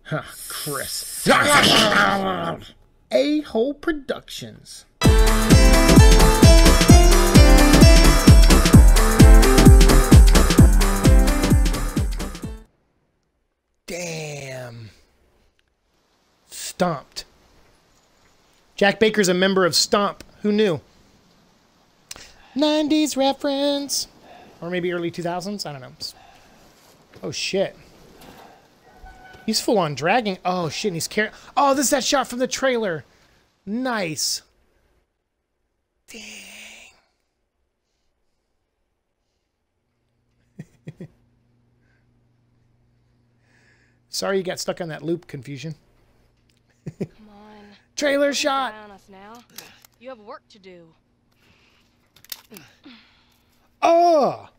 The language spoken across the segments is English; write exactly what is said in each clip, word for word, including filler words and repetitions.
Huh, Chris. A-Hole Productions. Damn. Stomped. Jack Baker's a member of Stomp. Who knew? nineties reference. Or maybe early two thousands? I don't know. Oh, shit. He's full on dragging. Oh, shit. And he's carrying. Oh, this is that shot from the trailer. Nice. Dang. Sorry you got stuck on that loop, Confusion. Come on. Trailer shot. On us now. You have work to do. Oh.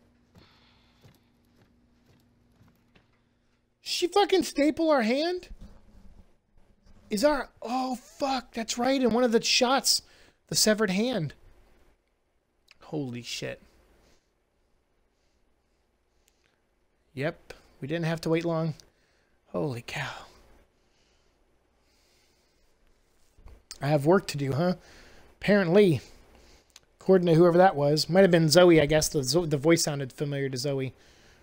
She fucking staple our hand? Is our... Oh, fuck. That's right. In one of the shots, the severed hand. Holy shit. Yep. We didn't have to wait long. Holy cow. I have work to do, huh? Apparently. According to whoever that was. Might have been Zoe, I guess. The, the voice sounded familiar to Zoe.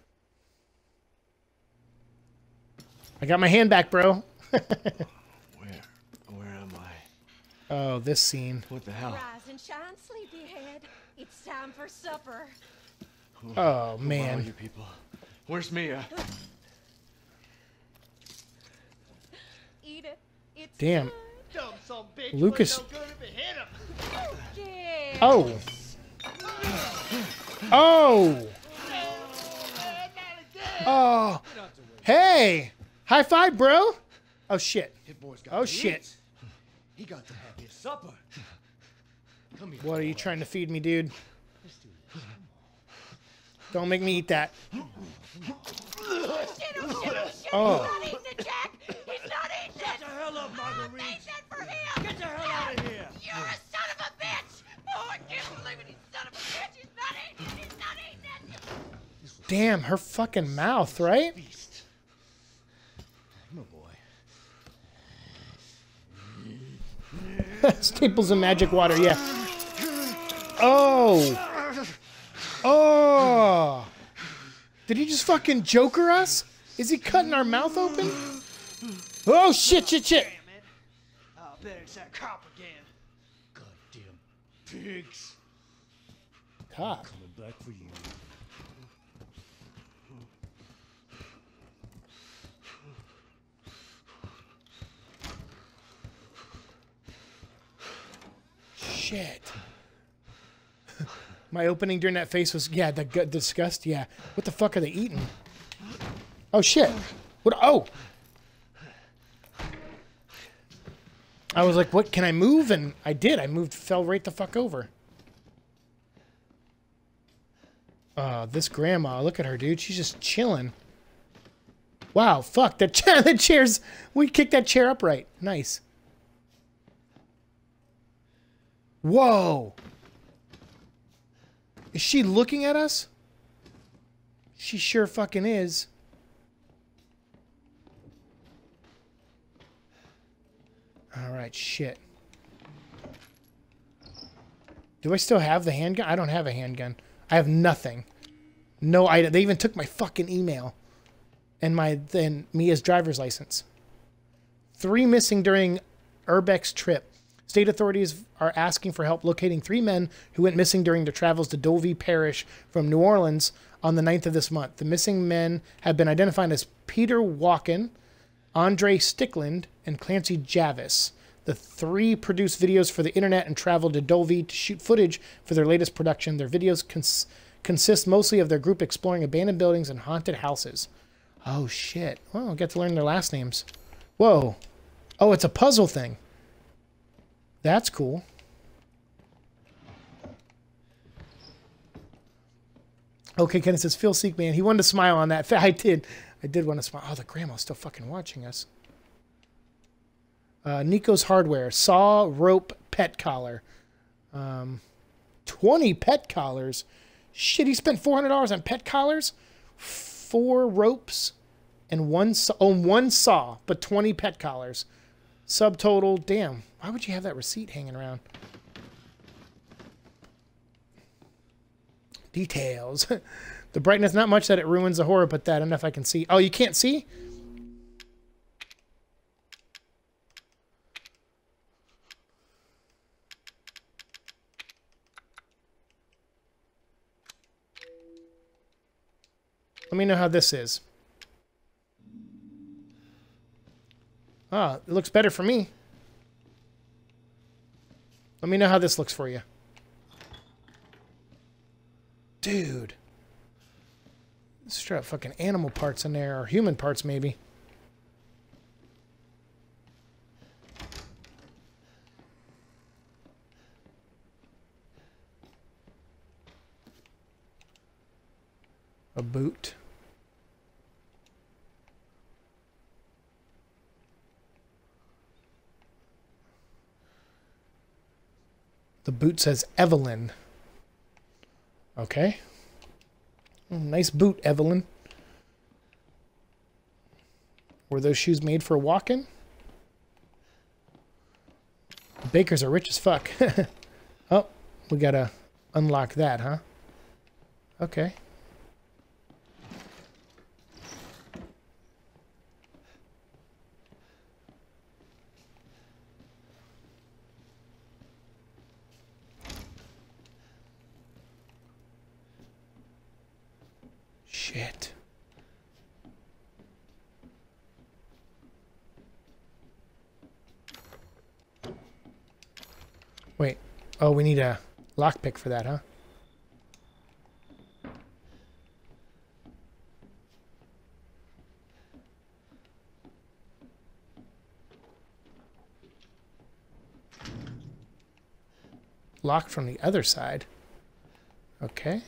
I got my hand back, bro. Where? Where am I? Oh, this scene. What the hell? Rise and shine, sleepyhead. It's time for supper. Who, Oh, who man. are you people? Where's Mia? Eat it. It's Damn. good. Dumb son bitch. Lucas. No good if it hit him. Okay. Oh. Oh. Oh. Hey. High five, bro. Oh, shit. Hit boy's got Oh, to shit. eat. He got to have his supper. Come here. What are you trying to feed me, dude? Don't make me eat that. Oh, shit, oh, shit, oh, shit. Oh. He's not eating it, Jack. He's not eating it. Get the hell up, Marguerite. Make that for him. Get the hell out of here. You're a son of a bitch. Oh, I can't believe it. He's son of a bitch. He's not eating it. He's not eating it. Damn, her fucking mouth, right? Beast. My boy. Staples and magic water, yeah. Oh. Oh. Did he just fucking Joker us? Is he cutting our mouth open? Oh, shit, shit, shit. Damn it. I bet it's that cop again. Goddamn pigs. Cop. Coming back for you. Shit. My opening during that face was, yeah, the gut disgust, yeah. What the fuck are they eating? Oh, shit. What? Oh. I was like, what, can I move? And I did. I moved, fell right the fuck over. Uh, this grandma, look at her, dude. She's just chilling. Wow, fuck. The, chair, the chairs, we kicked that chair upright. Nice. Whoa. Is she looking at us? She sure fucking is. Alright, shit. Do I still have the handgun? I don't have a handgun. I have nothing. No item. They even took my fucking email. And my then Mia's driver's license. Three missing during Urbex trip. State authorities are asking for help locating three men who went missing during their travels to Dovey Parish from New Orleans on the ninth of this month. The missing men have been identified as Peter Walken, Andre Stickland, and Clancy Javis. The three produced videos for the internet and traveled to Dovey to shoot footage for their latest production. Their videos cons consist mostly of their group exploring abandoned buildings and haunted houses. Oh, shit. Well, I'll get to learn their last names. Whoa. Oh, it's a puzzle thing. That's cool. Okay, Kenneth says, Phil Seek, man. He wanted to smile on that. I did. I did want to smile. Oh, the grandma's still fucking watching us. Uh, Nico's Hardware. Saw rope pet collar. Um, twenty pet collars. Shit, he spent four hundred dollars on pet collars? Four ropes and one saw, oh, one saw, but twenty pet collars. Subtotal, damn. Why would you have that receipt hanging around? Details. The brightness, not much that it ruins the horror, but that enough I can see. Oh, you can't see? Let me know how this is. Ah, it looks better for me. Let me know how this looks for you. Dude. Straight up fucking animal parts in there, or human parts maybe. A boot. The boot says Evelyn. Okay. Nice boot, Evelyn. Were those shoes made for walking? The bakers are rich as fuck. Oh, we gotta unlock that, huh? Okay. Shit. Wait. Oh, we need a lockpick for that, huh? Locked from the other side. Okay.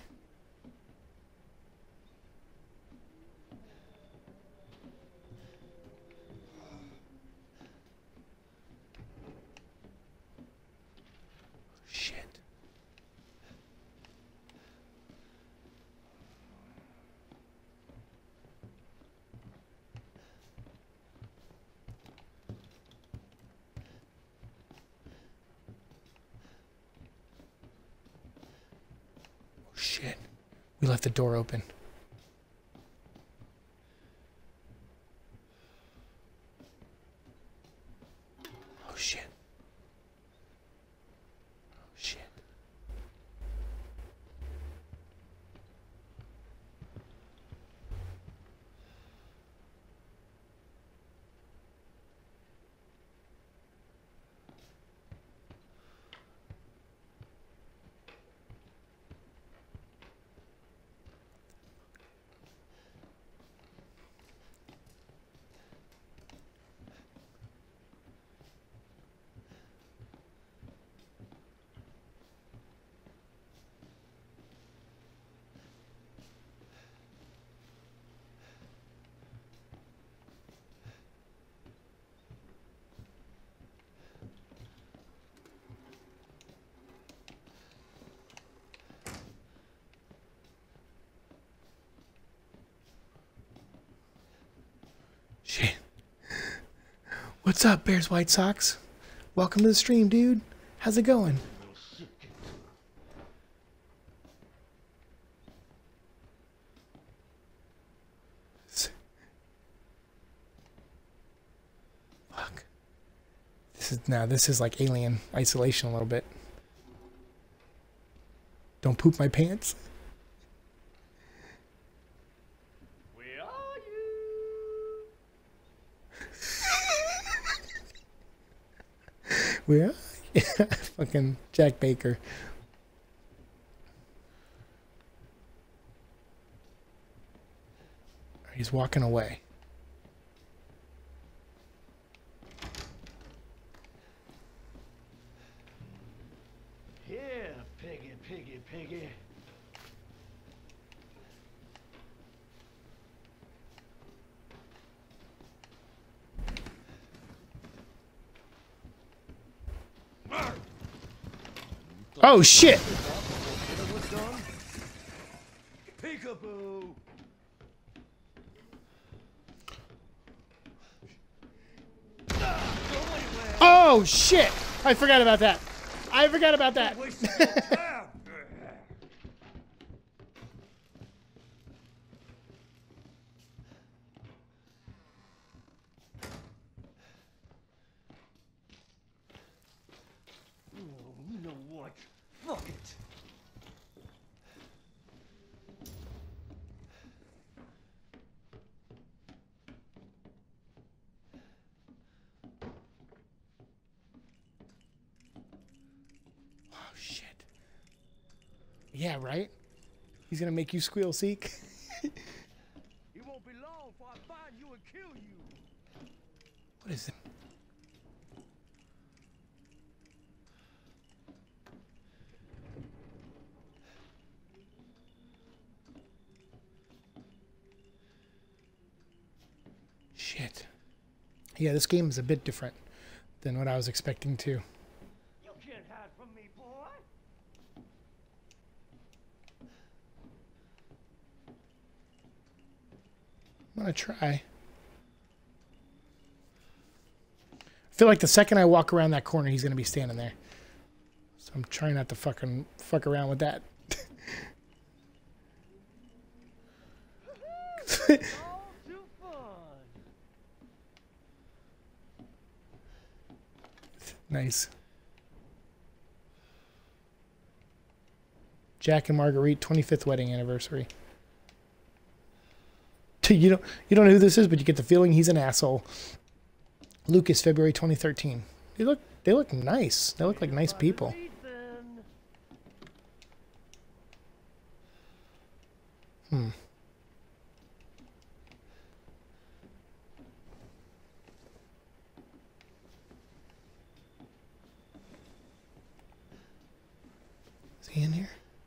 Shit. We left the door open. Oh shit. Oh shit. Shit. What's up, Bears White Sox? Welcome to the stream, dude. How's it going? Fuck. This is now. This is like Alien Isolation a little bit. Don't poop my pants. Where are you? Where? Fucking Jack Baker. He's walking away. Yeah, piggy, piggy, piggy. Oh shit! Peekaboo. Oh shit! I forgot about that. I forgot about that. You know what? Fuck it. Oh shit. Yeah, right? He's gonna make you squeal, Seek. It won't be long before I find you and kill you. What is it? Shit. Yeah, this game is a bit different than what I was expecting to. You can't hide from me, boy. I'm gonna try. I feel like the second I walk around that corner, he's gonna be standing there. So I'm trying not to fucking fuck around with that. All too fun. Nice. Jack and Marguerite, twenty-fifth wedding anniversary. You don't you don't know who this is, but you get the feeling he's an asshole. Lucas, February twenty thirteen. They look they look nice. They look like nice people. Hmm. Is he in here?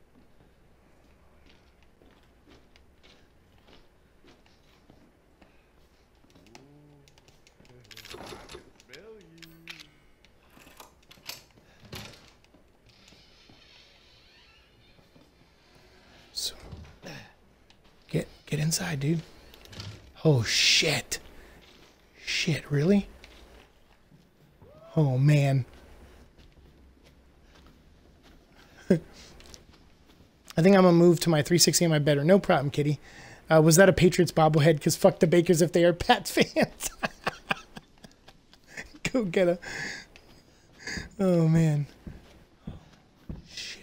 So, get get inside, dude. Oh shit. Shit, really? Oh man. I think I'm gonna move to my three sixty in my bedroom. No problem, kitty. Uh, was that a Patriots bobblehead? Because fuck the Bakers if they are Pats fans. Go get a. Oh man. Shit.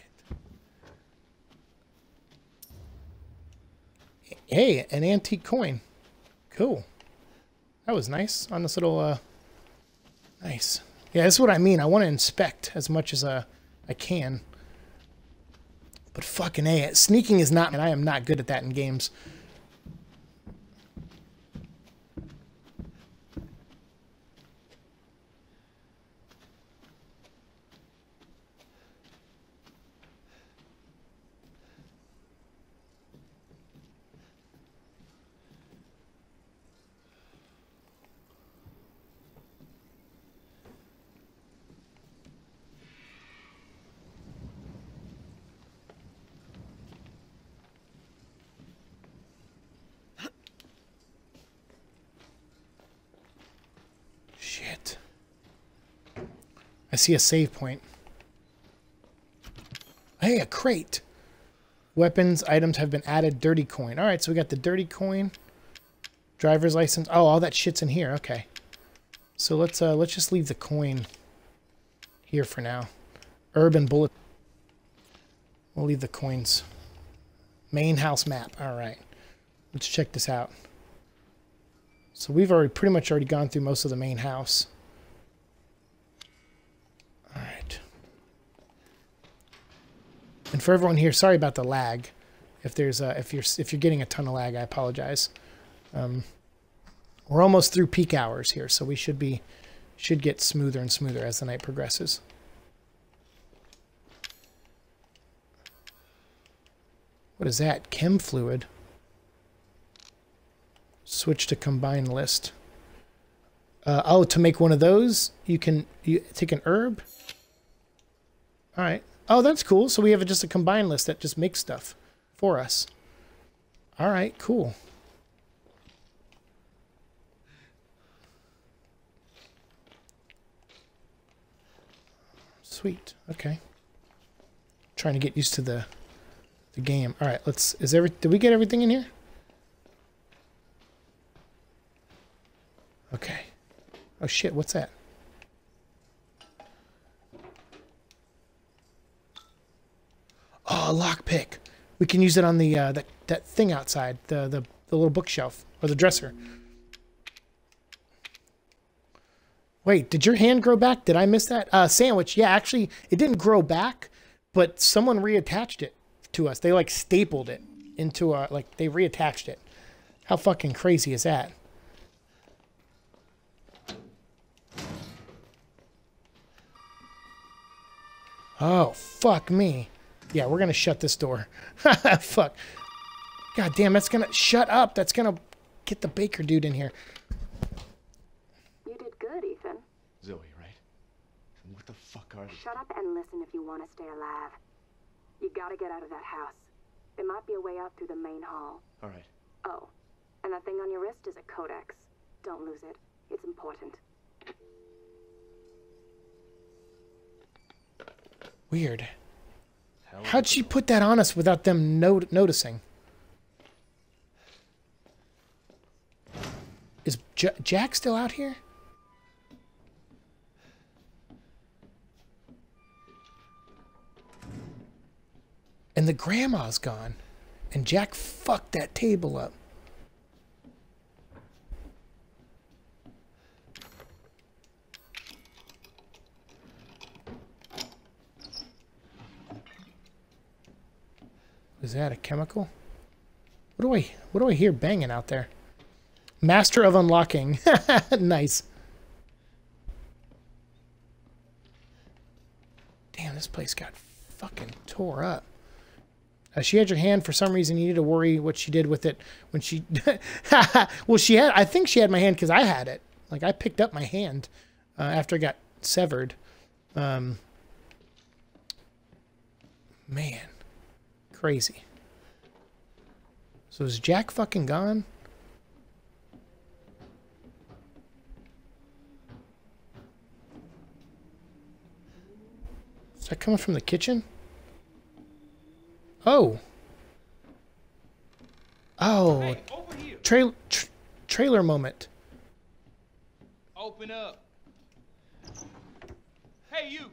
Hey, an antique coin. Cool. That was nice on this little. Uh... Nice. Yeah, that's what I mean. I want to inspect as much as uh, I can. But fucking A, sneaking is not, and I am not good at that in games. Shit. I see a save point. Hey, a crate. Weapons, items have been added. Dirty coin. All right, so we got the dirty coin. Driver's license. Oh, all that shit's in here. Okay. So let's uh let's just leave the coin here for now. Urban bullet. We'll leave the coins. Main house map. All right. Let's check this out. So we've already pretty much already gone through most of the main house. All right. And for everyone here, sorry about the lag. If there's uh, if you're if you're getting a ton of lag, I apologize. Um, we're almost through peak hours here, so we should be should get smoother and smoother as the night progresses. What is that? Chem fluid. Switch to combine list. Uh, oh, to make one of those, you can you take an herb. All right. Oh, that's cool. So we have just a combine list that just makes stuff for us. All right, cool. Sweet. Okay. Trying to get used to the the game. All right, let's. Is every? Did we get everything in here? Okay. Oh shit! What's that? Oh, a lockpick. We can use it on the uh, that that thing outside, the the the little bookshelf or the dresser. Wait, did your hand grow back? Did I miss that? Uh, sandwich. Yeah, actually, it didn't grow back, but someone reattached it to us. They like stapled it into a like they reattached it. How fucking crazy is that? Oh, fuck me. Yeah, we're gonna shut this door. Fuck. God damn, that's gonna shut up. That's gonna get the baker dude in here. You did good, Ethan. Zoe, right? And what the fuck are they? Shut up and listen if you want to stay alive. You gotta get out of that house. There might be a way out through the main hall. All right. Oh, and that thing on your wrist is a codex. Don't lose it. It's important. Weird. Hell How'd she put that on us without them no noticing? Is J Jack still out here? And the grandma's gone. And Jack fucked that table up. Is that a chemical? What do I what do I hear banging out there? Master of unlocking. Nice. Damn, this place got fucking tore up. Uh, she had your hand for some reason. You need to worry what she did with it when she. Well, she had. I think she had my hand because I had it. Like I picked up my hand uh, after it got severed. Um, man, crazy. So is Jack fucking gone? Is that coming from the kitchen? Oh. Oh. Hey, over here. Trail tr trailer moment. Open up. Hey, you.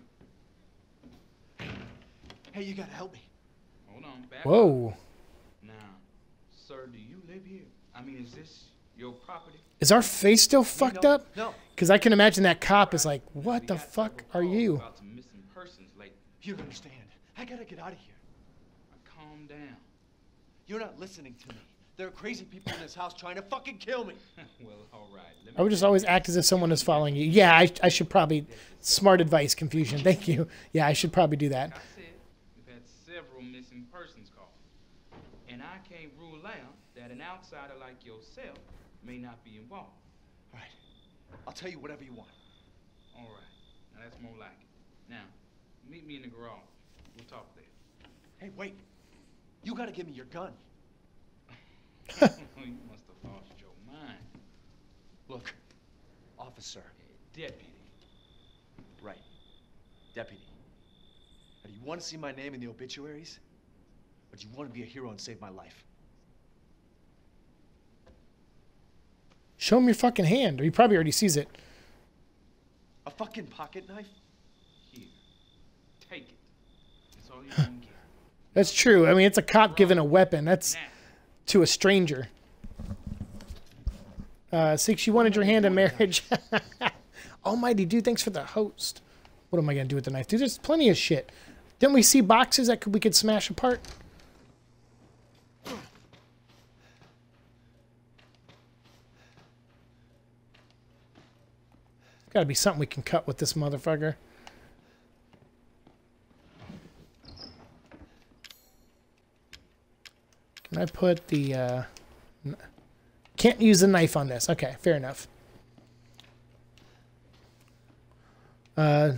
Hey, you gotta help me. Hold on. Back Whoa. up. Now, sir, do you live here? I mean, is this your property? Is our face still fucked no, up? No. Because I can imagine that cop is like, what We the got fuck several are calls you? About some missing persons lately. You don't understand. I gotta get out of here. Calm down. You're not listening to me. There are crazy people in this house trying to fucking kill me. Well, all right. Let I would just always act as if someone is following you. Yeah, I, I should probably... Smart advice, Confusion. Thank you. Yeah, I should probably do that. Like I said, we've had several missing persons calls. And I can't rule out that an outsider like yourself may not be involved. All right. I'll tell you whatever you want. All right. Now, that's more like it. Now, meet me in the garage. We'll talk there. Hey, wait. You gotta give me your gun. You must have lost your mind. Look, officer. Deputy. Right. Deputy. Now, do you want to see my name in the obituaries? Or do you want to be a hero and save my life? Show him your fucking hand, or he probably already sees it. A fucking pocket knife? Here. Take it. That's all you're gonna get. That's true. I mean, it's a cop giving a weapon. That's Now. to a stranger. Uh, Six, you wanted your hand in marriage. Almighty dude, thanks for the host. What am I gonna do with the knife? Dude, there's plenty of shit. Didn't we see boxes that could, we could smash apart? Gotta be something we can cut with this motherfucker. Can I put the, uh... Can't use the knife on this. Okay, fair enough. Uh...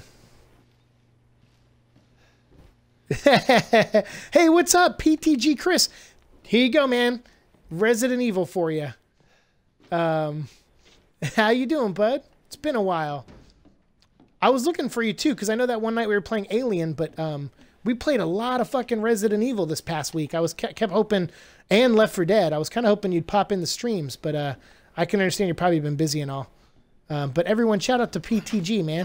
Hey, what's up, P T G Chris? Here you go, man. Resident Evil for you. Um, how you doing, bud? It's been a while. I was looking for you too, because I know that one night we were playing Alien, but um, we played a lot of fucking Resident Evil this past week. I was kept, kept hoping, and Left four Dead. I was kind of hoping you'd pop in the streams, but uh, I can understand you've probably been busy and all. Um, but everyone, shout out to P T G, man.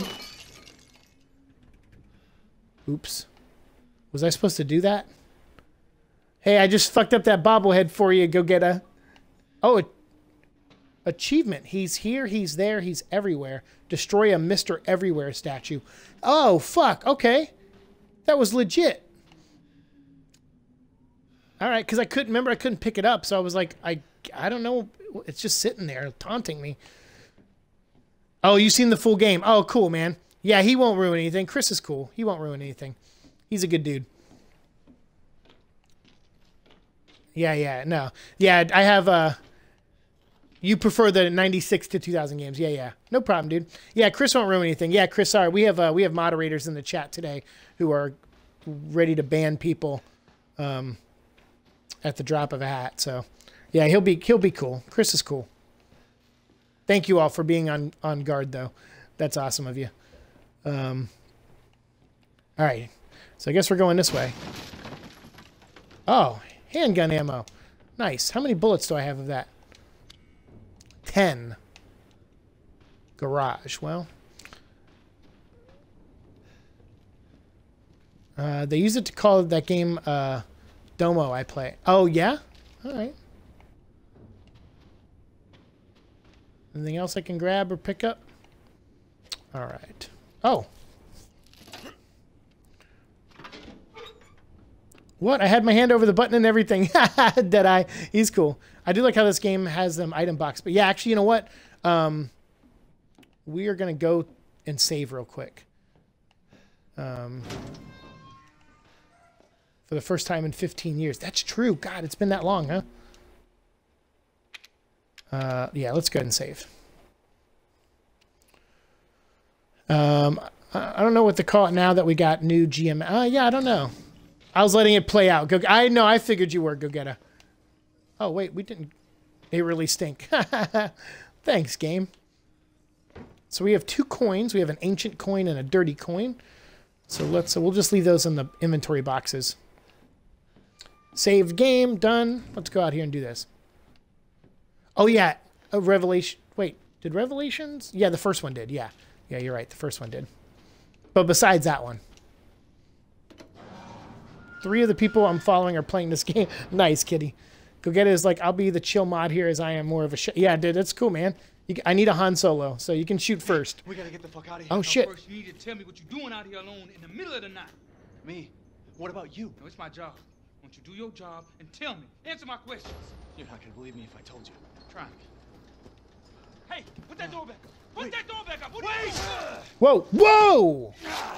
Oops. Was I supposed to do that? Hey, I just fucked up that bobblehead for you. Go get a... Oh, a... achievement. He's here, he's there, he's everywhere. Destroy a Mister Everywhere statue. Oh, fuck. Okay. That was legit. All right, because I couldn't remember, I couldn't pick it up, so I was like, I I don't know. It's just sitting there taunting me. Oh, you seen the full game. Oh, cool, man. Yeah, he won't ruin anything. Chris is cool. He won't ruin anything. He's a good dude. Yeah, yeah, no. Yeah, I have... Uh, you prefer the ninety-six to two thousand games. Yeah, yeah. No problem, dude. Yeah, Chris won't ruin anything. Yeah, Chris, sorry. We have uh, we have moderators in the chat today who are ready to ban people um, at the drop of a hat. So, yeah, he'll be he'll be cool. Chris is cool. Thank you all for being on, on guard, though. That's awesome of you. Um, all right. So I guess we're going this way. Oh, handgun ammo. Nice. How many bullets do I have of that? ten. Garage. Well, uh, they use it to call that game uh, Domo I play. Oh, yeah? All right. Anything else I can grab or pick up? All right. Oh. What? I had my hand over the button and everything. Deadeye. He's cool. I do like how this game has them item box. But yeah, actually, you know what? Um, we are going to go and save real quick. Um, for the first time in fifteen years. That's true. God, it's been that long, huh? Uh, yeah, let's go ahead and save. Um, I don't know what to call it now that we got new G M. Uh, yeah, I don't know. I was letting it play out. Go. I know. I figured you were. Go get a. Oh wait, we didn't. They really stink. Thanks, game. So we have two coins. We have an ancient coin and a dirty coin. So let's. So we'll just leave those in the inventory boxes. Saved game done. Let's go out here and do this. Oh yeah, a Revelation. Wait, did Revelations? Yeah, the first one did. Yeah, yeah, you're right. The first one did. But besides that one. Three of the people I'm following are playing this game. Nice, kitty. Go get it is like, I'll be the chill mod here as I am more of a... Sh yeah, dude, that's cool, man. You, I need a Han Solo, so you can shoot first. We gotta get the fuck out of here. Oh, shit. First, you need to tell me what you're doing out here alone in the middle of the night. Me? What about you? No, it's my job. Won't you do your job and tell me? Answer my questions. You're not gonna believe me if I told you. Try me. Hey, put that door back up. Put Wait. that door back up. What Wait! Whoa, whoa!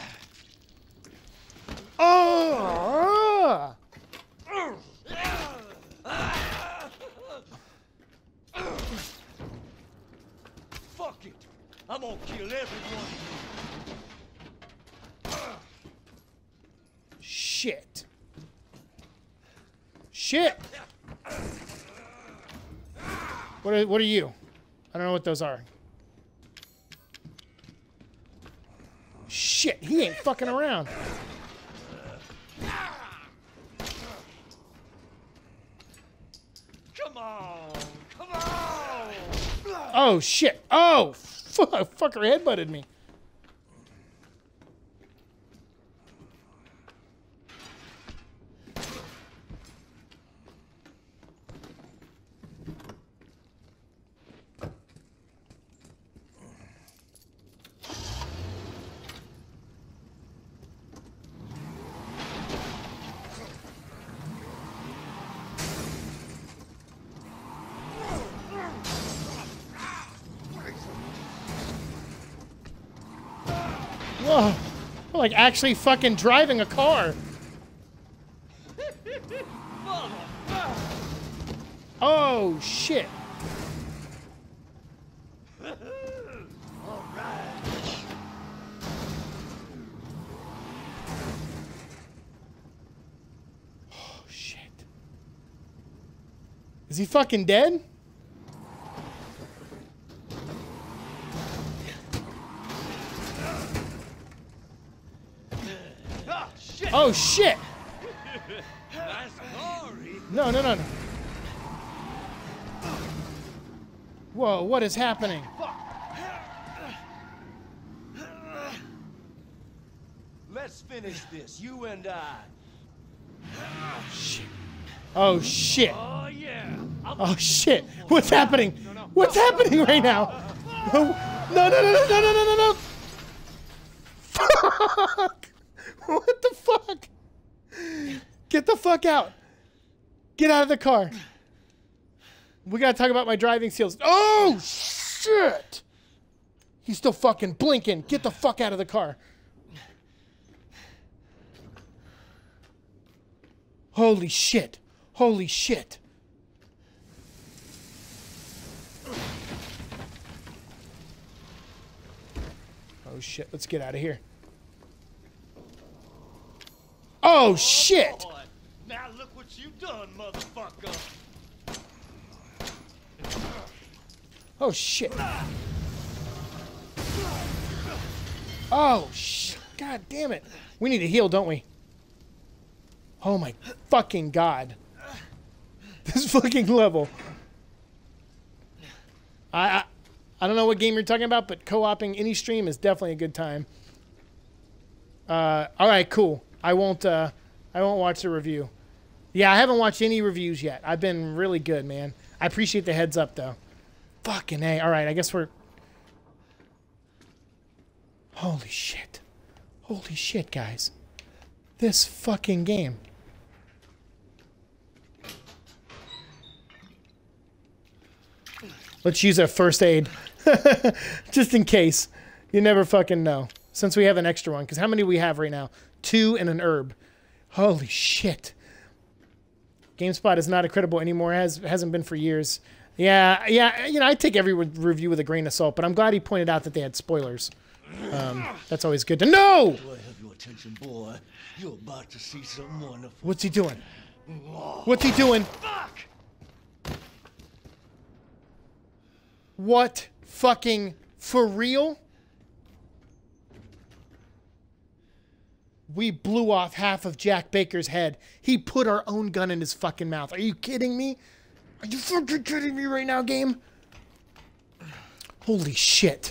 Oh! Fuck it. I'm gonna kill everyone. Shit. Shit. What are, what are you? I don't know what those are. Shit, he ain't fucking around. Come on. Come on. Oh, shit. Oh, fuck, fucker headbutted me. Whoa, we're like actually fucking driving a car. Oh, shit. All right. Oh, shit. Is he fucking dead? Oh shit! Nice glory. No, no, no, no. Whoa, what is happening? Let's finish this, you and I. Shit. Oh shit. Oh yeah. Oh shit. What's happening? What's happening right now? Oh, no, no, no, no, no, no, no, no, no. Fuck. What the fuck? Get the fuck out. Get out of the car. We gotta talk about my driving skills. Oh shit. He's still fucking blinking. Get the fuck out of the car. Holy shit. Holy shit. Oh shit, let's get out of here. Oh shit! Boy, now look what you done, motherfucker. Oh shit. Oh shit. God damn it. We need to heal, don't we? Oh my fucking god. This fucking level. I, I I don't know what game you're talking about, but co-oping any stream is definitely a good time. Uh, all right, cool. I won't uh, I won't watch the review. Yeah, I haven't watched any reviews yet. I've been really good, man. I appreciate the heads up though. Fucking A. All right, I guess we're Holy shit. Holy shit, guys. This fucking game. Let's use our first aid. Just in case. You never fucking know. Since we have an extra one. Because how many do we have right now? Two and an herb. Holy shit. GameSpot is not credible anymore. Has, hasn't been for years. Yeah, yeah. You know, I take every re review with a grain of salt. But I'm glad he pointed out that they had spoilers. Um, that's always good to know. Boy, have your attention, boy. You're about to see something wonderful. What's he doing? What's he doing? Fuck! What fucking for real? We blew off half of Jack Baker's head. He put our own gun in his fucking mouth. Are you kidding me? Are you fucking kidding me right now, game? Holy shit.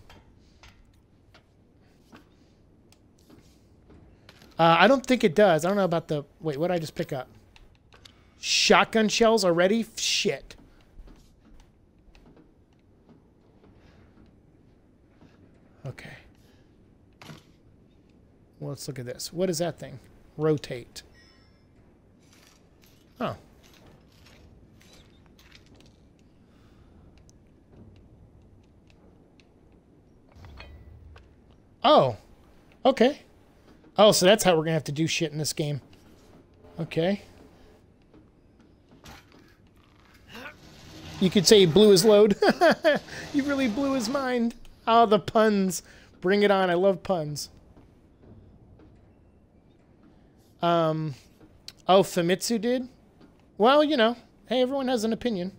Uh, I don't think it does. I don't know about the... Wait, what did I just pick up? Shotgun shells already? Shit. Okay. Well, let's look at this. What is that thing? Rotate. Oh. Oh. Okay. Oh, so that's how we're going to have to do shit in this game. Okay. You could say he blew his load. He really blew his mind. Oh, the puns. Bring it on. I love puns. Um, oh, Famitsu did? Well, you know. Hey, everyone has an opinion.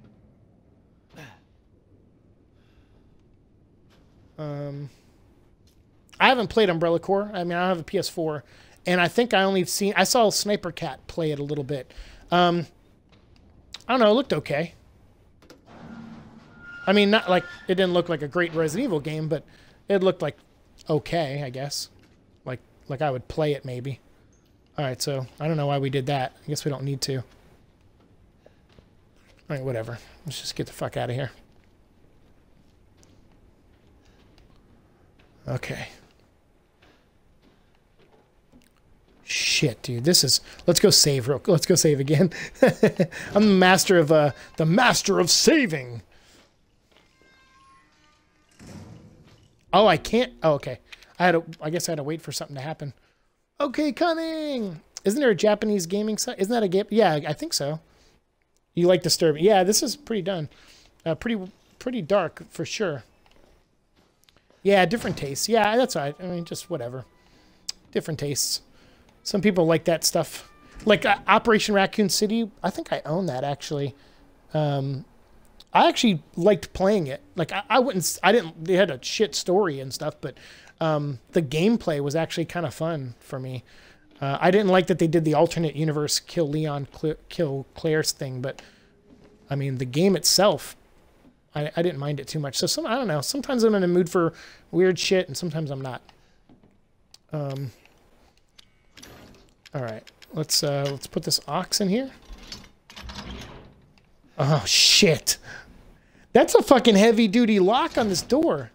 Um, I haven't played Umbrella Corps. I mean, I don't have a P S four. And I think I only seen... I saw Sniper Cat play it a little bit. Um, I don't know. It looked okay. I mean, not like... It didn't look like a great Resident Evil game, but it looked like okay, I guess. Like, like I would play it, maybe. Alright, so I don't know why we did that. I guess we don't need to. Alright, whatever. Let's just get the fuck out of here. Okay. Shit, dude. This is... Let's go save real... Let's go save again. I'm the master of... Uh, the master of saving. Oh, I can't... Oh, okay. I had to... I guess I had to wait for something to happen. Okay, coming! Isn't there a Japanese gaming site? Isn't that a game? Yeah, I think so. You like Disturbing. Yeah, this is pretty done. Uh, pretty pretty dark, for sure. Yeah, different tastes. Yeah, that's right. I mean, just whatever. Different tastes. Some people like that stuff. Like uh, Operation Raccoon City. I think I own that, actually. Um, I actually liked playing it. Like, I, I wouldn't... I didn't... They had a shit story and stuff, but... Um, the gameplay was actually kind of fun for me. Uh, I didn't like that they did the alternate universe kill Leon, Cl kill Claire's thing, but I mean, the game itself, I, I didn't mind it too much. So some, I don't know. Sometimes I'm in a mood for weird shit, and sometimes I'm not. Um. All right, let's uh, let's put this ox in here. Oh shit, that's a fucking heavy duty lock on this door.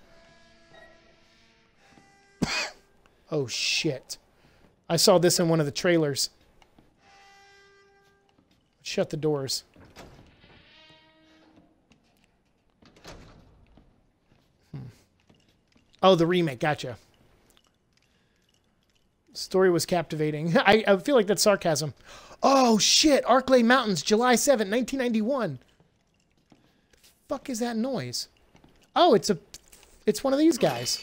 Oh shit, I saw this in one of the trailers. Shut the doors. Hmm. Oh, the remake. Gotcha. Story was captivating. I, I feel like that's sarcasm. Oh, shit. Arklay Mountains, July seventh, nineteen ninety-one. The fuck is that noise? Oh, it's a... It's one of these guys.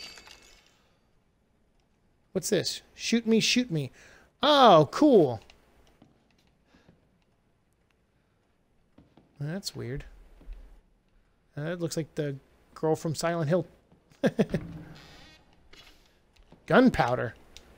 What's this? Shoot me, shoot me. Oh, cool. That's weird. Uh, it looks like the girl from Silent Hill. Gunpowder.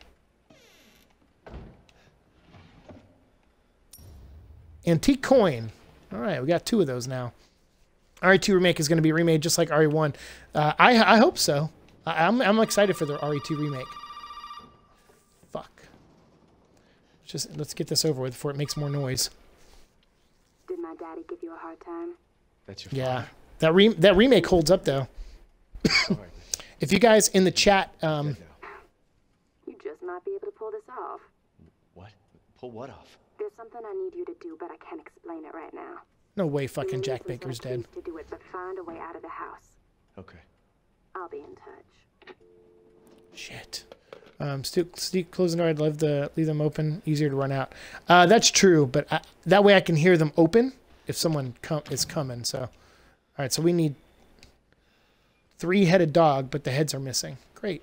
Antique coin. All right, we got two of those now. R E two remake is going to be remade just like R E one. Uh, I I hope so. I, I'm I'm excited for the R E two remake. Fuck. Just let's get this over with before it makes more noise. Did my daddy give you a hard time? That's your Yeah, father. that re that remake holds up though. All right. If you guys in the chat, um, Dead now. You just might be able to pull this off. What? Pull what off? There's something I need you to do, but I can't explain it right now. no way, You fucking need Jack some Baker's set of dead. keys to do it, but find a way out of the house. Okay. I'll be in touch. Shit. Um, still, still closing door. I'd love to leave them open. Easier to run out. Uh, that's true, but I, that way I can hear them open if someone com is coming. So, all right. So we need three-headed dog, but the heads are missing. Great.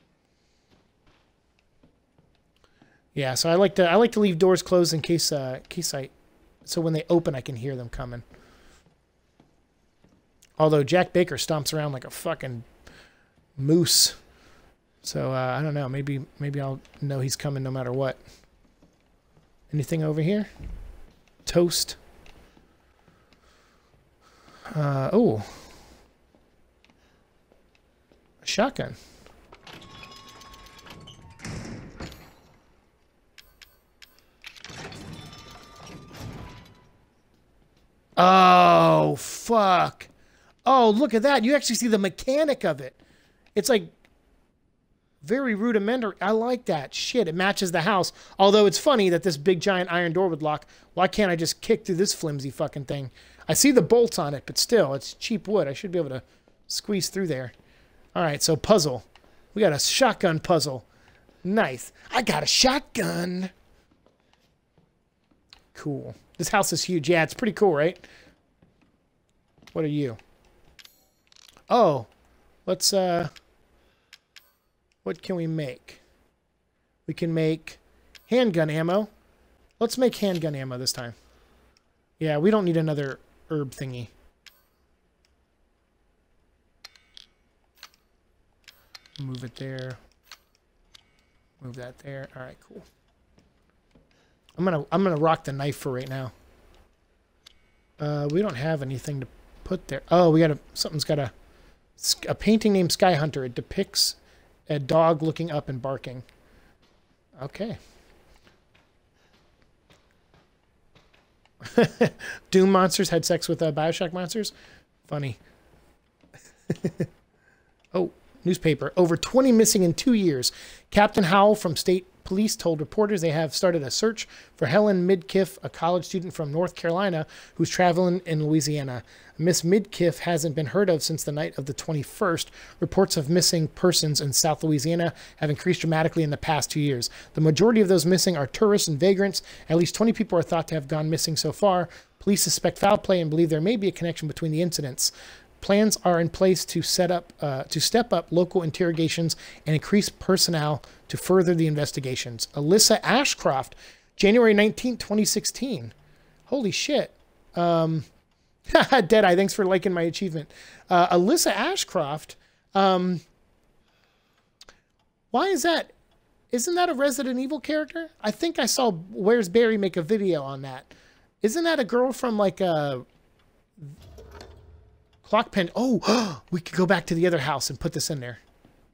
Yeah. So I like to I like to leave doors closed in case uh, case I, so when they open I can hear them coming. Although Jack Baker stomps around like a fucking moose. So, uh, I don't know. Maybe maybe I'll know he's coming no matter what. Anything over here? Toast. Uh, oh. A shotgun. Oh, fuck. Oh, look at that. You actually see the mechanic of it. It's like very rudimentary. I like that. Shit, it matches the house. Although it's funny that this big giant iron door would lock. Why can't I just kick through this flimsy fucking thing? I see the bolts on it, but still, it's cheap wood. I should be able to squeeze through there. All right, so puzzle. We got a shotgun puzzle. Nice. I got a shotgun. Cool. This house is huge. Yeah, it's pretty cool, right? What are you? Oh, let's, uh... what can we make? We can make handgun ammo. Let's make handgun ammo this time. Yeah, we don't need another herb thingy. Move it there. Move that there. All right, cool. I'm gonna I'm gonna rock the knife for right now. Uh, we don't have anything to put there. Oh, we got a something's got a a painting named Sky Hunter. It depicts a dog looking up and barking. Okay. Doom monsters had sex with uh, Bioshock monsters. Funny. Oh, newspaper. Over twenty missing in two years. Captain Howell from State Police told reporters they have started a search for Helen Midkiff, a college student from North Carolina who's traveling in Louisiana. Miss Midkiff hasn't been heard of since the night of the twenty-first. Reports of missing persons in South Louisiana have increased dramatically in the past two years. The majority of those missing are tourists and vagrants. At least twenty people are thought to have gone missing so far. Police suspect foul play and believe there may be a connection between the incidents. Plans are in place to set up, uh, to step up local interrogations and increase personnel to further the investigations. Alyssa Ashcroft, January nineteenth, twenty sixteen. Holy shit. Um, Deadeye, thanks for liking my achievement. Uh, Alyssa Ashcroft, um, why is that? Isn't that a Resident Evil character? I think I saw Where's Barry make a video on that. Isn't that a girl from like a Clock Pen? Oh, we could go back to the other house and put this in there.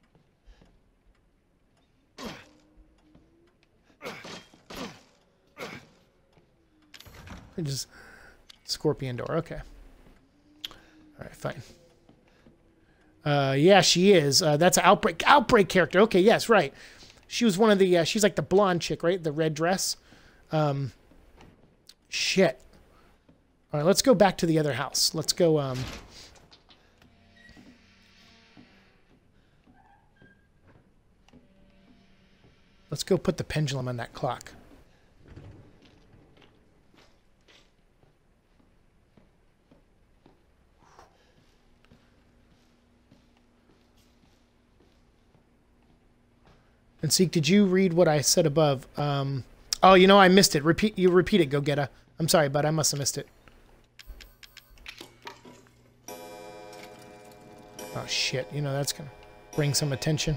Just Scorpion door. Okay. All right, fine. Uh, yeah, she is. Uh, that's an outbreak outbreak character. Okay, yes, right. She was one of the. Uh, she's like the blonde chick, right? The red dress. Um, shit. All right, let's go back to the other house. Let's go. Um, let's go put the pendulum on that clock. And Seek, did you read what I said above? Um, oh, you know, I missed it. Repeat. You repeat it, Go Getta. I'm sorry, but I must have missed it. Oh, shit. You know, that's going to bring some attention.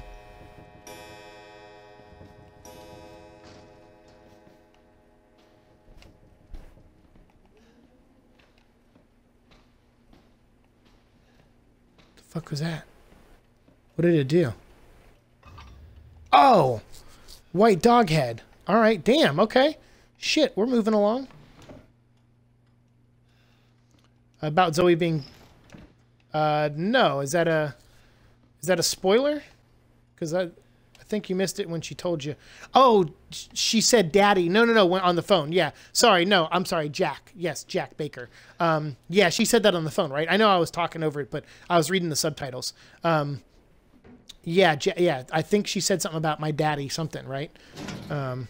The fuck was that? What did it do? Oh! White dog head. Alright, damn, okay. Shit, we're moving along. About Zoe being... Uh, no. Is that a... Is that a spoiler? Because I, I think you missed it when she told you. Oh, she said daddy. No, no, no, went on the phone. Yeah. Sorry, no, I'm sorry, Jack. Yes, Jack Baker. Um, yeah, she said that on the phone, right? I know I was talking over it, but I was reading the subtitles. Um... Yeah, yeah. I think she said something about my daddy, something, right? Um,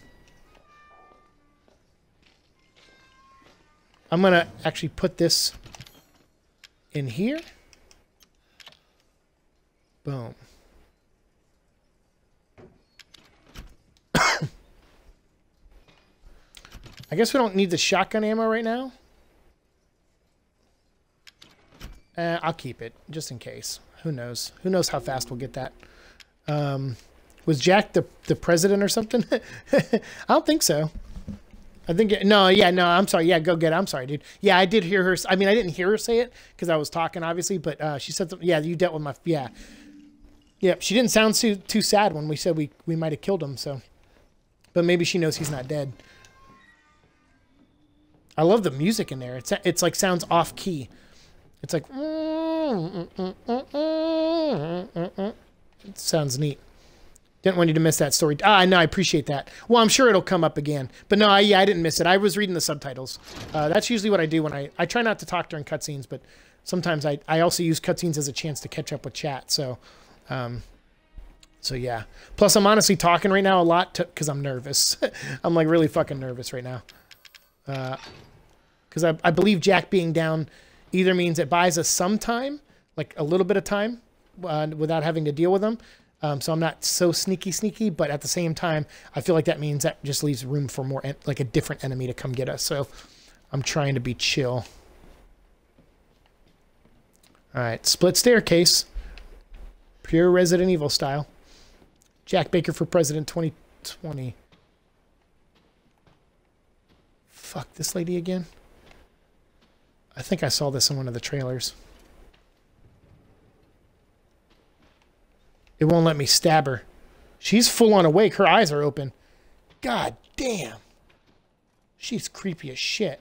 I'm going to actually put this in here. Boom. I guess we don't need the shotgun ammo right now. Uh, I'll keep it, just in case. Who knows? Who knows how fast we'll get that? Um, was Jack the the president or something? I don't think so. I think no, yeah, no. I'm sorry. Yeah, Go Get it. I'm sorry, dude. Yeah, I did hear her. I mean, I didn't hear her say it because I was talking, obviously. But uh, she said something. Yeah, you dealt with my. Yeah, yeah. She didn't sound too too sad when we said we we might have killed him. So, but maybe she knows he's not dead. I love the music in there. It's it's like sounds off key. It's like. It sounds neat. Didn't want you to miss that story. Ah, no, I appreciate that. Well, I'm sure it'll come up again. But no, I, yeah, I didn't miss it. I was reading the subtitles. Uh, that's usually what I do when I... I try not to talk during cutscenes, but sometimes I, I also use cutscenes as a chance to catch up with chat. So, um, so yeah. Plus, I'm honestly talking right now a lot because I'm nervous. I'm like really fucking nervous right now. Because uh, I, I believe Jack being down either means it buys us some time, like a little bit of time, uh, without having to deal with them. Um, so I'm not so sneaky, sneaky, but at the same time, I feel like that means that just leaves room for more, en like a different enemy to come get us. So I'm trying to be chill. All right, split staircase, pure Resident Evil style. Jack Baker for President twenty twenty. Fuck this lady again. I think I saw this in one of the trailers. It won't let me stab her. She's full on awake. Her eyes are open. God damn. She's creepy as shit.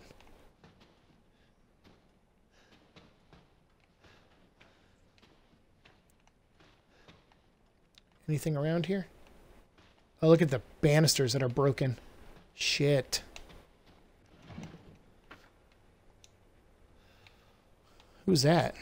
Anything around here? Oh, look at the banisters that are broken. Shit. Who's that?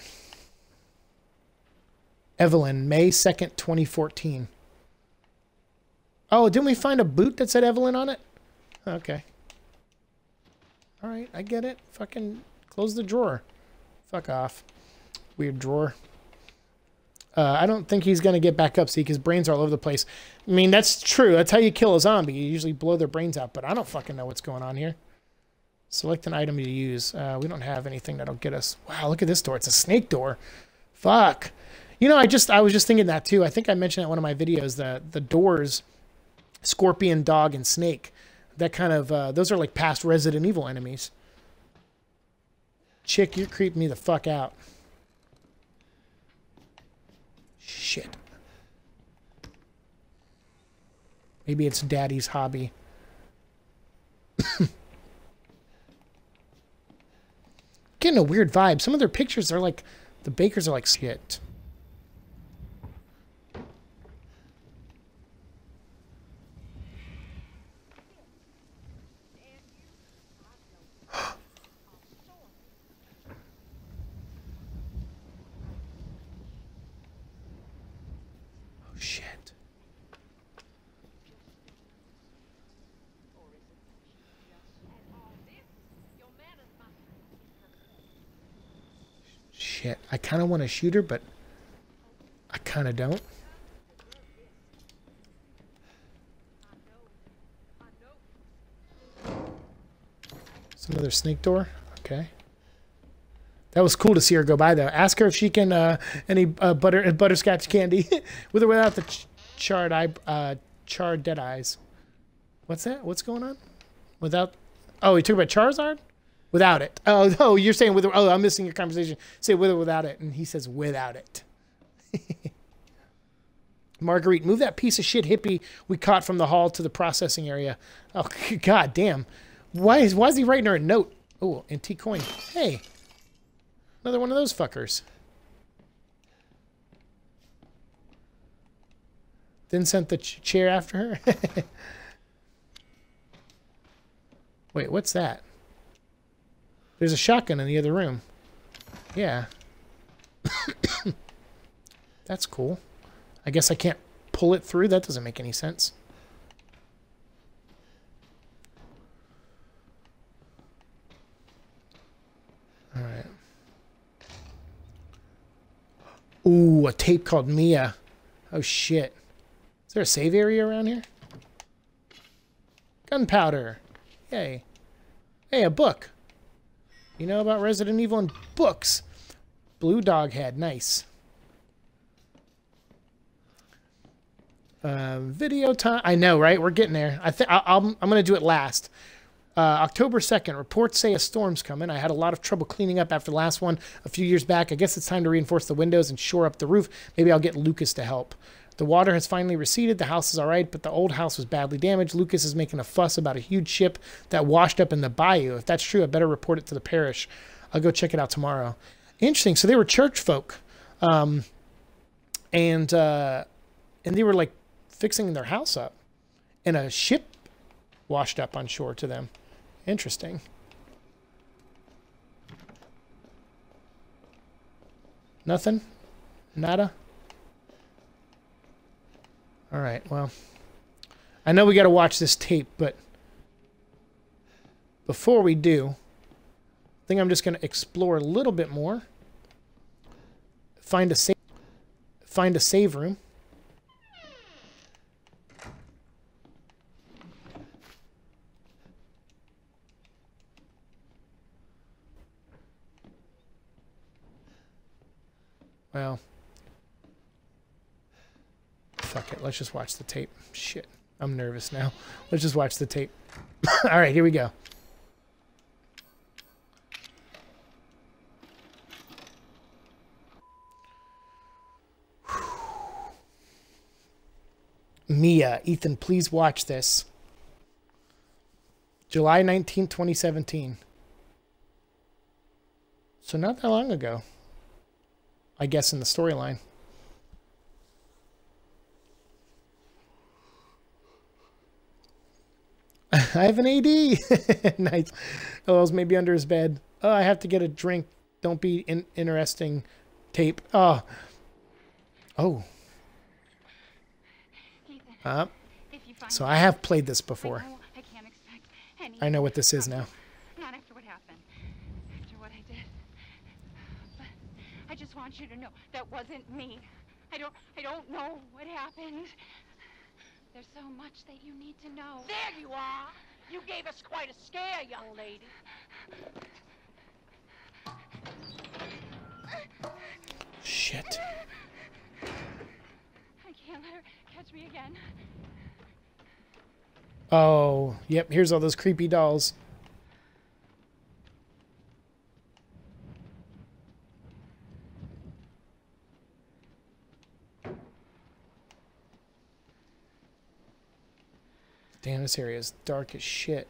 Evelyn, May second, twenty fourteen. Oh, didn't we find a boot that said Evelyn on it? Okay. All right, I get it. Fucking close the drawer. Fuck off. Weird drawer. Uh, I don't think he's going to get back up, see, because brains are all over the place. I mean, that's true. That's how you kill a zombie. You usually blow their brains out, but I don't fucking know what's going on here. Select an item to use. Uh, we don't have anything that'll get us. Wow, look at this door. It's a snake door. Fuck. You know, I just I was just thinking that too. I think I mentioned it in one of my videos that the doors Scorpion, dog, and snake. That kind of, uh, those are like past Resident Evil enemies. Chick, you're creeping me the fuck out. Shit. Maybe it's daddy's hobby. Getting a weird vibe. Some of their pictures are like, the bakers are like shit. Oh shit. Shit, I kind of want to shoot her, but I kind of don't. It's another snake door. Okay. That was cool to see her go by, though. Ask her if she can, uh, any uh, butter uh, butterscotch candy with or without the ch charred eye, uh, charred dead eyes. What's that? What's going on? Without? Oh, he took about Charizard? Without it. Oh, oh, you're saying with. Oh, I'm missing your conversation. Say with or without it, and he says without it. Marguerite, move that piece of shit hippie we caught from the hall to the processing area. Oh, god damn. Why is why is he writing her a note? Oh, antique coin. Hey, another one of those fuckers. Then sent the ch chair after her. Wait, what's that? There's a shotgun in the other room. Yeah. That's cool. I guess I can't pull it through. That doesn't make any sense. All right. Ooh, a tape called Mia. Oh, shit. Is there a save area around here? Gunpowder. Yay. Hey, a book. You know about Resident Evil and books. Blue dog head. Nice. Uh, video time. I know, right? We're getting there. I think I'm, I'm going to do it last. Uh, October second. Reports say a storm's coming. I had a lot of trouble cleaning up after the last one a few years back. I guess it's time to reinforce the windows and shore up the roof. Maybe I'll get Lucas to help. The water has finally receded. The house is all right, but the old house was badly damaged. Lucas is making a fuss about a huge ship that washed up in the bayou. If that's true, I better report it to the parish. I'll go check it out tomorrow. Interesting. So they were church folk. Um, and, uh, and they were like fixing their house up. And a ship washed up on shore to them. Interesting. Nothing? Nada? All right, well, I know we got to watch this tape, but before we do, I think I'm just going to explore a little bit more. Find a save, find a save room. Well, fuck it. Let's just watch the tape. Shit. I'm nervous now. Let's just watch the tape. All right, here we go. Mia, Ethan, please watch this. July nineteenth, twenty seventeen. So not that long ago. I guess in the storyline. I have an A D. Nice. Oh, else maybe under his bed. Oh, I have to get a drink. Don't be in interesting. Tape. Oh. Oh. Uh, so I have played this before. I can't expect any. I know what this is now. Not after what happened. After what I did. But I just want you to know that wasn't me. I don't I don't know what happened. There's so much that you need to know. There you are. You gave us quite a scare, young lady. Shit. I can't let her catch me again. Oh, yep. Here's all those creepy dolls. Damn, this area is dark as shit.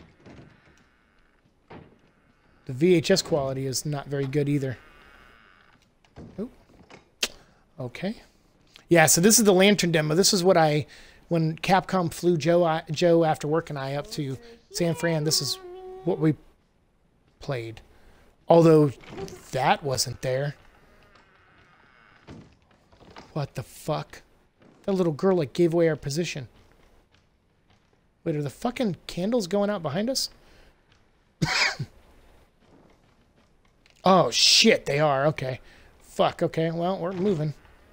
The V H S quality is not very good either. Oop. Okay. Yeah, so this is the Lantern demo. This is what I, when Capcom flew Joe, I, Joe after work and I up to San Fran, this is what we played. Although that wasn't there. What the fuck? That little girl like gave away our position. Wait, are the fucking candles going out behind us? Oh, shit, they are. Okay. Fuck, okay. Well, we're moving.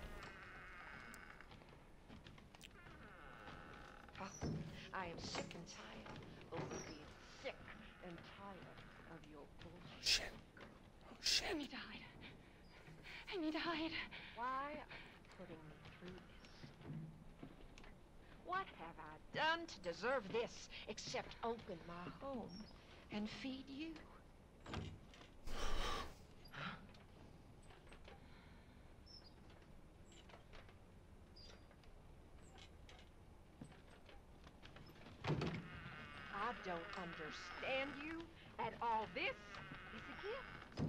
I am sick and tired over being sick and tired of your bullshit. Shit. Oh, shit. I need to hide. I need to hide. Why are you putting me through this? What have I done to deserve this except open my home and feed you? I don't understand you at all. This is a gift.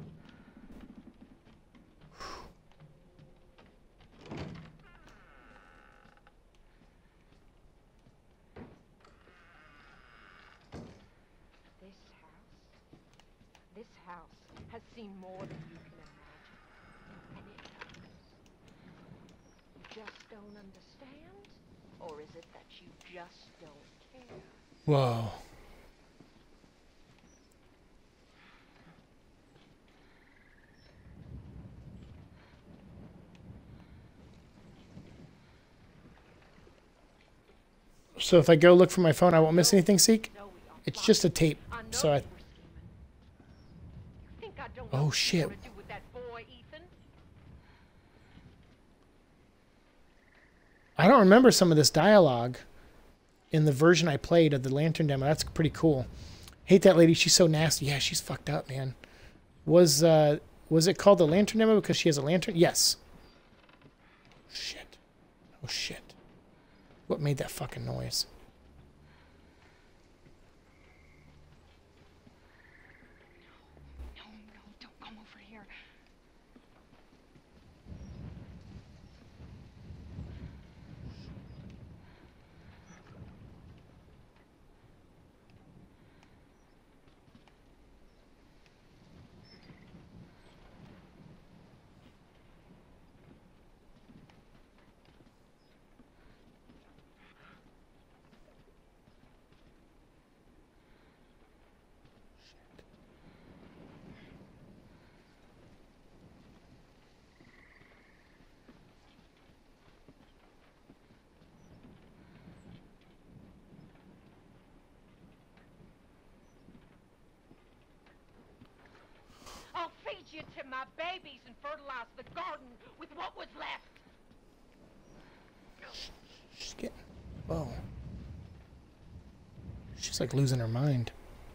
This house, this house has seen more than you can imagine. And it knows. You just don't understand? Or is it that you just don't care? Whoa. So if I go look for my phone, I won't miss anything, Seek? No, we are It's just a tape. I know So I... you were scheming. You think I don't know Oh, what shit. you want to do with that boy, Ethan? I don't remember some of this dialogue in the version I played of the Lantern demo. That's pretty cool. Hate that lady. She's so nasty. Yeah, she's fucked up, man. Was uh, was it called the Lantern demo because she has a lantern? Yes. Shit. Oh, shit. What made that fucking noise? No, no, don't come over here. I'll feed you to my babies and fertilize the garden with what was left. She's getting... Whoa. She's like losing her mind.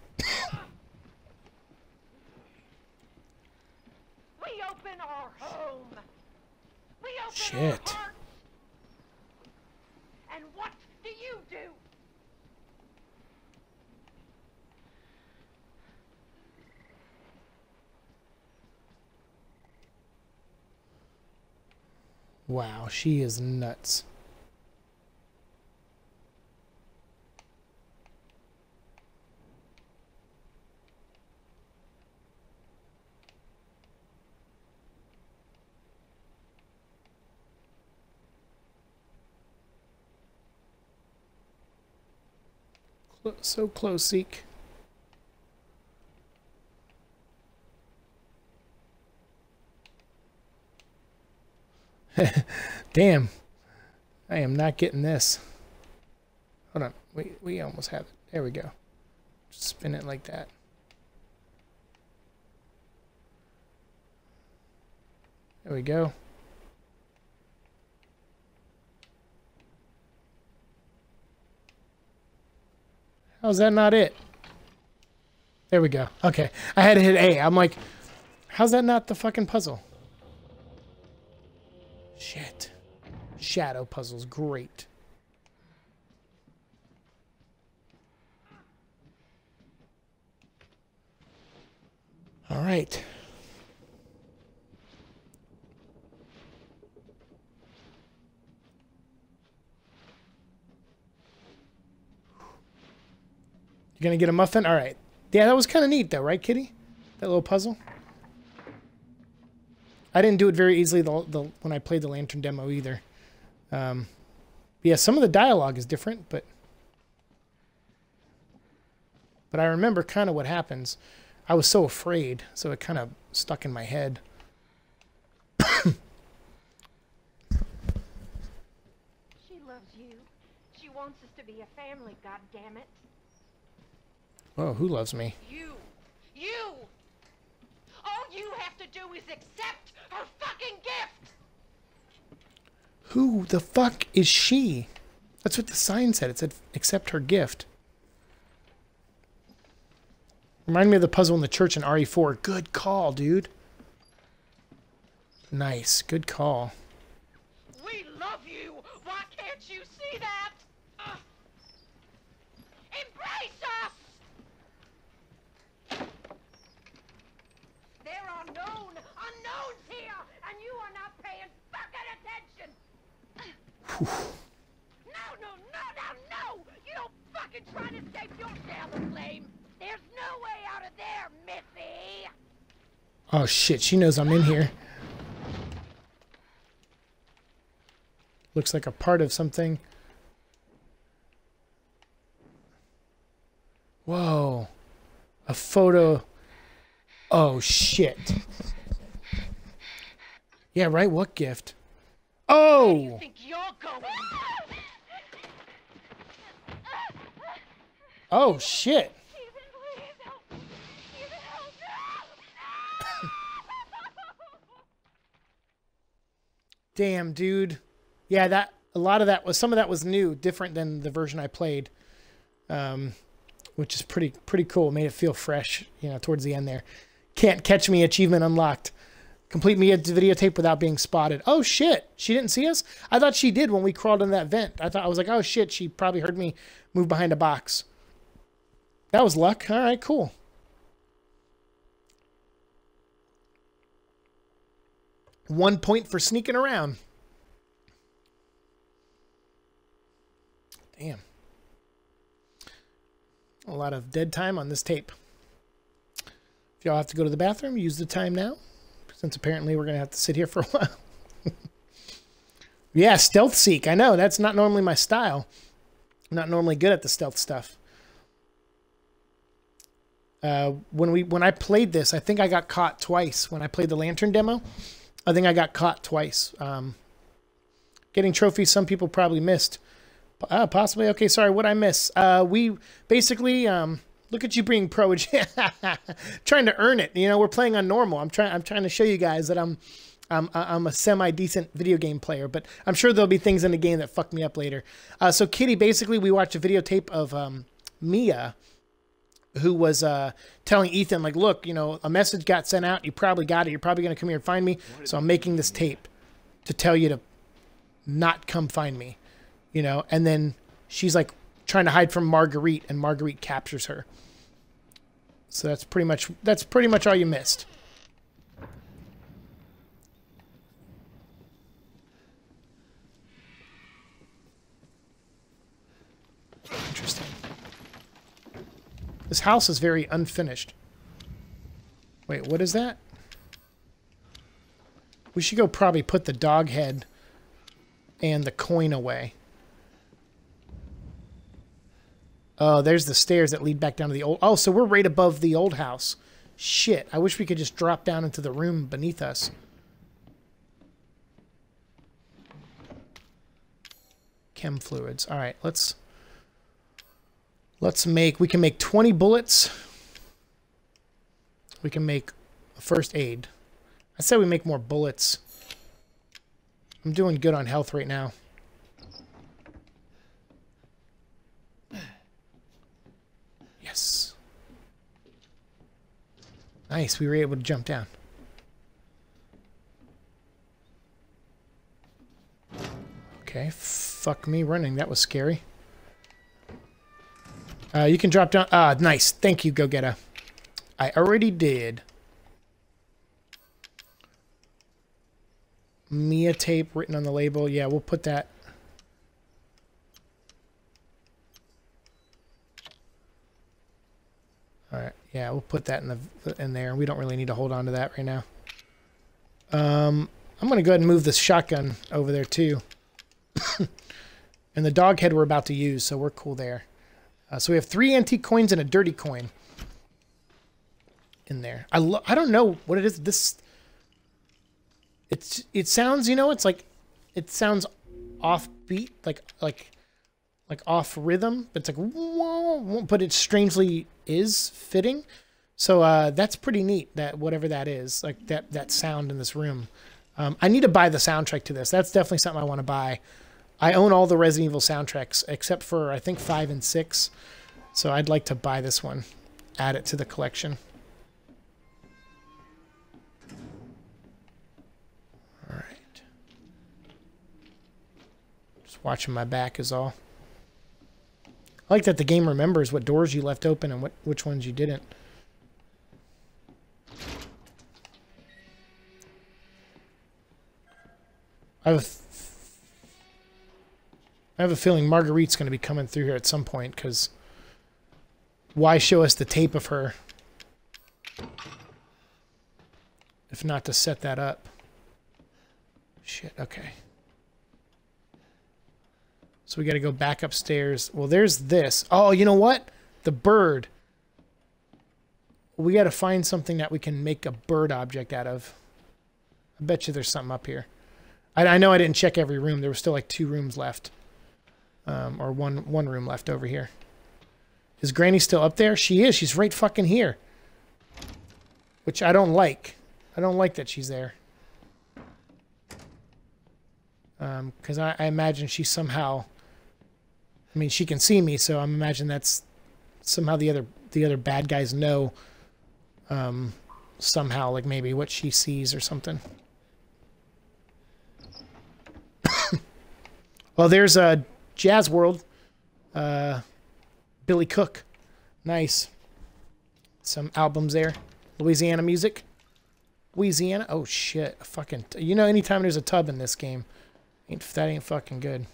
We open our home. We open Shit. our hearts. And what do you do? Wow, she is nuts. Cl- so close, Seek. Damn. I am not getting this. Hold on. We, we almost have it. There we go. Just spin it like that. There we go. How's that not it? There we go. Okay. I had to hit A. I'm like, how's that not the fucking puzzle? Shit. Shadow puzzles. Great. All right. You're gonna get a muffin? All right. Yeah, that was kind of neat though, right, Kitty? That little puzzle. I didn't do it very easily the, the when I played the Lantern demo either. Um, yeah, some of the dialogue is different, but but I remember kind of what happens. I was so afraid, so it kind of stuck in my head. She loves you. She wants us to be a family, goddammit. Oh, who loves me? You! You! All you have to do is accept her fucking gift! Who the fuck is she? That's what the sign said. It said, accept her gift. Remind me of the puzzle in the church in R E four. Good call, dude. Nice. Good call. We love you! Why can't you see that? Uh, embrace us! There are known unknowns here, and you are not paying fucking attention! No, no, no, no, no! You don't fucking try to escape your share of the flame! There's no way out of there, Missy! Oh shit, she knows I'm in here. Looks like a part of something. Whoa. A photo. Oh shit. Yeah, right? What gift? Oh! You think you're going? Oh shit. Damn, dude. Yeah, that a lot of that was some of that was new, different than the version I played, um, which is pretty pretty cool. Made it feel fresh, you know, towards the end there. Can't catch me achievement unlocked. Complete Mia videotape without being spotted. Oh shit, she didn't see us? I thought she did when we crawled in that vent. I thought I was like, oh shit, she probably heard me move behind a box. That was luck. All right, cool. One point for sneaking around. Damn. A lot of dead time on this tape. If y'all have to go to the bathroom, use the time now, since apparently we're going to have to sit here for a while. Yeah, stealth seek. I know, that's not normally my style. I'm not normally good at the stealth stuff. Uh, when we when I played this, I think I got caught twice. When I played the Lantern demo, I think I got caught twice. Um, getting trophies, some people probably missed. Uh, possibly. Okay, sorry, what'd I miss? Uh, we basically, um, look at you being pro. Trying to earn it. You know, we're playing on normal. I'm trying I'm trying to show you guys that I'm, I'm, I'm a semi-decent video game player. But I'm sure there'll be things in the game that fuck me up later. Uh, so, Kitty, basically, we watched a videotape of um, Mia, who was uh, telling Ethan, like, look, you know, a message got sent out. You probably got it. You're probably going to come here and find me. So I'm making this tape to tell you to not come find me, you know. And then she's, like, trying to hide from Marguerite, and Marguerite captures her. So that's pretty much, that's pretty much all you missed. Interesting. This house is very unfinished. Wait, what is that? We should go probably put the dog head and the coin away. Oh, there's the stairs that lead back down to the old... Oh, so we're right above the old house. Shit, I wish we could just drop down into the room beneath us. Chem fluids. All right, let's... Let's make, we can make twenty bullets. We can make a first aid. I said we make more bullets. I'm doing good on health right now. Nice, we were able to jump down. Okay, fuck me running. That was scary. Uh, you can drop down. Ah, nice. Thank you, Go-Getter. I already did. Mia tape written on the label. Yeah, we'll put that. All right. Yeah, we'll put that in the in there. We don't really need to hold on to that right now. Um, I'm gonna go ahead and move this shotgun over there too. And the dog head we're about to use, so we're cool there. Uh, so we have three antique coins and a dirty coin in there. I lo I don't know what it is. This it's it sounds, you know, it's like it sounds offbeat, like like like off rhythm. But it's like whoa, but it strangely is fitting. So uh, that's pretty neat. That whatever that is, like that that sound in this room. Um, I need to buy the soundtrack to this. That's definitely something I want to buy. I own all the Resident Evil soundtracks except for I think five and six. So I'd like to buy this one, add it to the collection. All right. Just watching my back is all. I like that the game remembers what doors you left open and what which ones you didn't. I have a I have a feeling Marguerite's going to be coming through here at some point, because why show us the tape of her if not to set that up? Shit, okay. So we got to go back upstairs. Well, there's this. Oh, you know what? The bird. We got to find something that we can make a bird object out of. I bet you there's something up here. I, I know I didn't check every room. There was still like two rooms left. Um, or one one room left over here. Is Granny still up there? She is. She's right fucking here. Which I don't like. I don't like that she's there. Um, because I, I imagine she somehow... I mean, she can see me, so I'm imagining that's... Somehow the other the other bad guys know... Um, somehow, like maybe what she sees or something. Well, there's a... Jazz World, uh, Billy Cook, nice. Some albums there, Louisiana music, Louisiana. Oh shit, a fucking. T you know, anytime there's a tub in this game, ain't that ain't fucking good.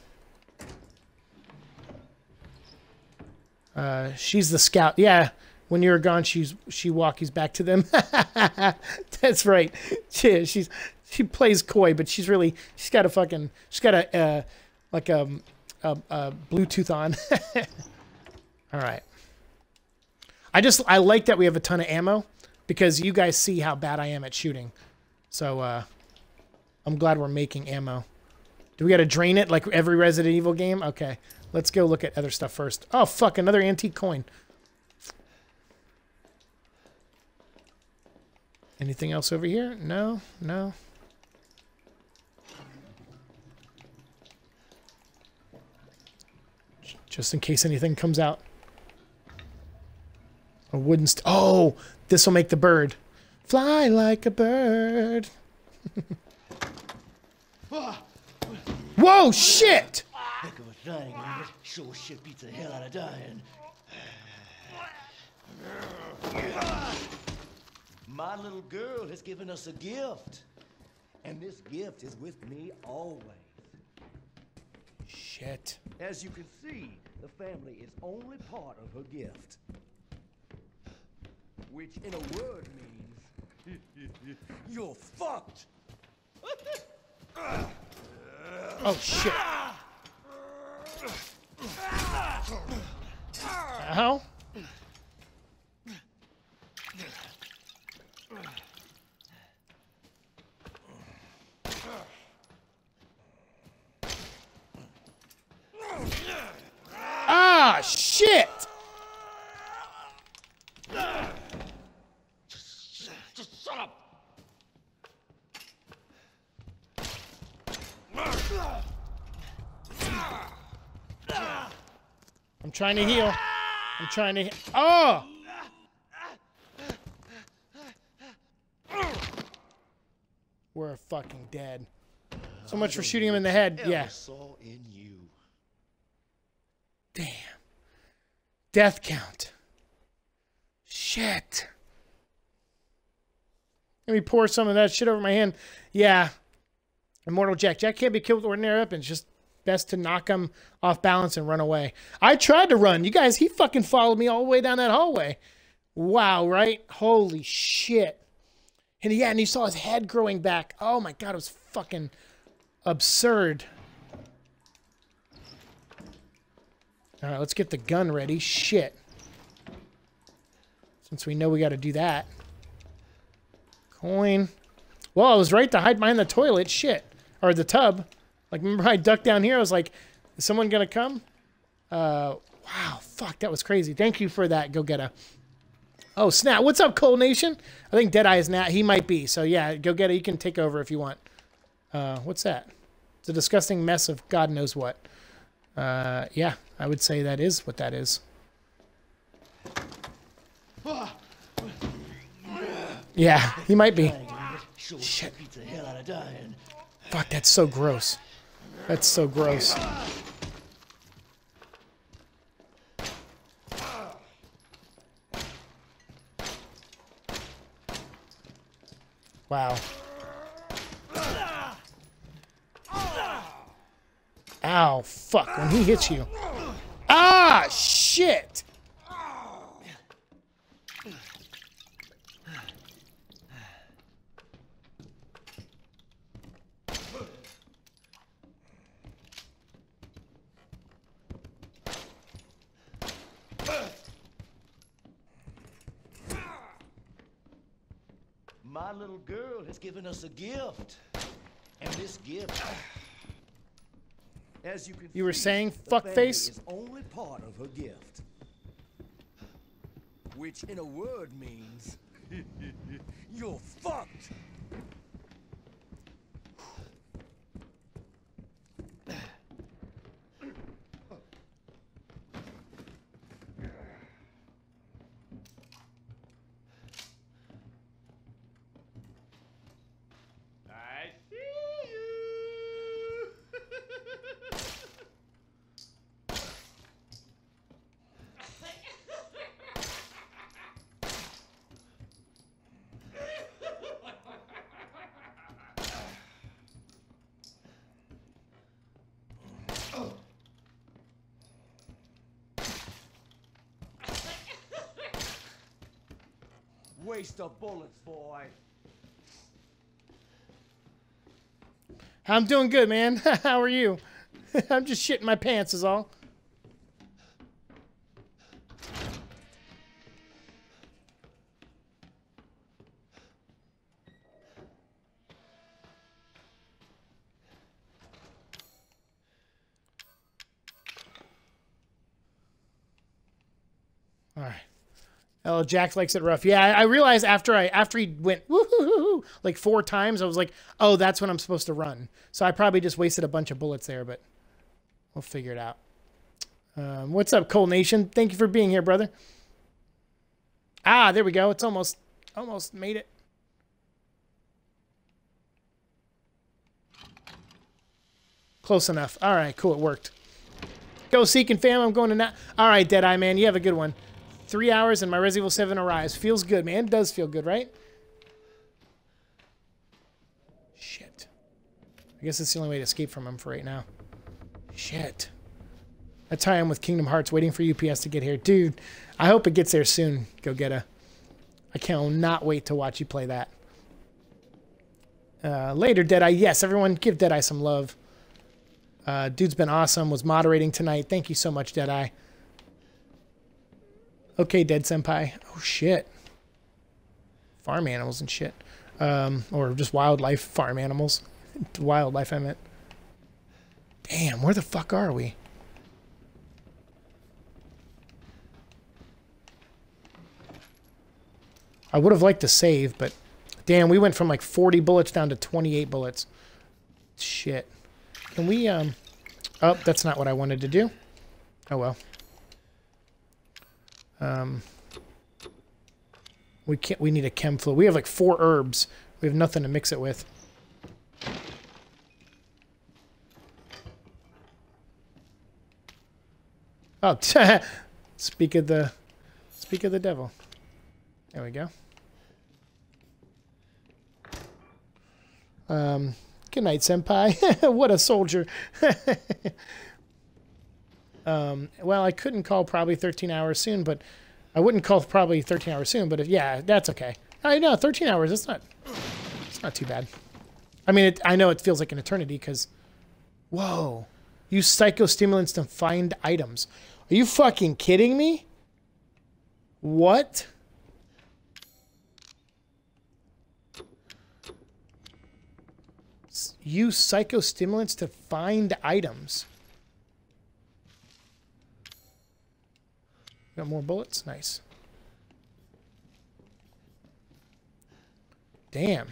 Uh, she's the scout. Yeah, when you're gone, she's she walkies back to them. That's right. She, she's she plays coy, but she's really she's got a fucking she's got a uh, like a. Uh, uh, Bluetooth on. All right. I just I like that we have a ton of ammo because you guys see how bad I am at shooting. So uh, I'm glad we're making ammo. Do we got to drain it like every Resident Evil game? Okay. Let's go look at other stuff first. Oh fuck! Another antique coin. Anything else over here? No. No. Just in case anything comes out. A wooden st- Oh! This will make the bird. Fly like a bird. Whoa, shit! Heck of a thing, man. Sure shit beats the hell out of dying. My little girl has given us a gift. And this gift is with me always. Shit. As you can see, the family is only part of her gift. Which, in a word, means... you're fucked! Oh, shit. Ow. Ah, shit! Just, just shut up! I'm trying to heal. I'm trying to he- Oh! we're fucking dead. So much for shooting him in the head. Yeah. Saw in you. Damn. Death count. Shit. Let me pour some of that shit over my hand. Yeah. Immortal Jack. Jack can't be killed with ordinary weapons. Just best to knock him off balance and run away. I tried to run. You guys, he fucking followed me all the way down that hallway. Wow, right? Holy shit. And yeah, and you saw his head growing back. Oh my god, it was fucking absurd. All right, let's get the gun ready. Shit. Since we know we got to do that. Coin. Well, I was right to hide behind the toilet. Shit. Or the tub. Like, remember I ducked down here? I was like, is someone going to come? Uh, wow. Fuck, that was crazy. Thank you for that, Go Get a. Oh, snap. What's up, Cold Nation? I think Deadeye is not. He might be. So, yeah, Go Get it. You can take over if you want. Uh, what's that? It's a disgusting mess of God knows what. Uh, yeah, I would say that is what that is. Yeah, he might be. Shit. Fuck, that's so gross. That's so gross. Wow. Ow, fuck, when he hits you. Ah, shit! My little girl has given us a gift. And this gift, as you can You were see, saying the fuckface? family is only part of her gift. Which in a word means you're fucked. I see you. Waste of bullets, boy. I'm doing good, man. How are you? I'm just shitting my pants is all. All right. Oh, Jack likes it rough. Yeah, I, I realized after I after he went woo-hoo-hoo, like four times, I was like, oh, that's when I'm supposed to run. So I probably just wasted a bunch of bullets there, but we'll figure it out. Um, what's up, Cole Nation? Thank you for being here, brother. Ah, there we go. It's almost almost made it. Close enough. All right, cool. It worked. Go Seeking fam. I'm going to now. All right, Deadeye, man. You have a good one. Three hours and my Resident Evil seven arrives. Feels good, man. It does feel good, right? Shit. I guess it's the only way to escape from him for right now. Shit. That's how I am with Kingdom Hearts, waiting for U P S to get here. Dude, I hope it gets there soon. Go get a. I cannot wait to watch you play that. Uh, later, Deadeye. Yes, everyone give Deadeye some love. Uh, dude's been awesome. Was moderating tonight. Thank you so much, Deadeye. Okay, Dead Senpai. Oh, shit. Farm animals and shit. Um, or just wildlife farm animals. Wildlife, I meant. Damn, where the fuck are we? I would have liked to save, but damn, we went from like forty bullets down to twenty-eight bullets. Shit. Can we, um... oh, that's not what I wanted to do. Oh, well. Um, we can't. We need a chem fluid. We have like four herbs. We have nothing to mix it with. Oh, speak of the, speak of the devil. There we go. Um, good night, senpai. What a soldier. um, well, I couldn't call probably thirteen hours soon, but I wouldn't call probably thirteen hours soon, but if, yeah, that's okay. I know, thirteen hours, it's not, it's not too bad. I mean, it, I know it feels like an eternity because, whoa, use psychostimulants to find items. Are you fucking kidding me? What? Use psychostimulants to find items. Got more bullets? Nice. Damn.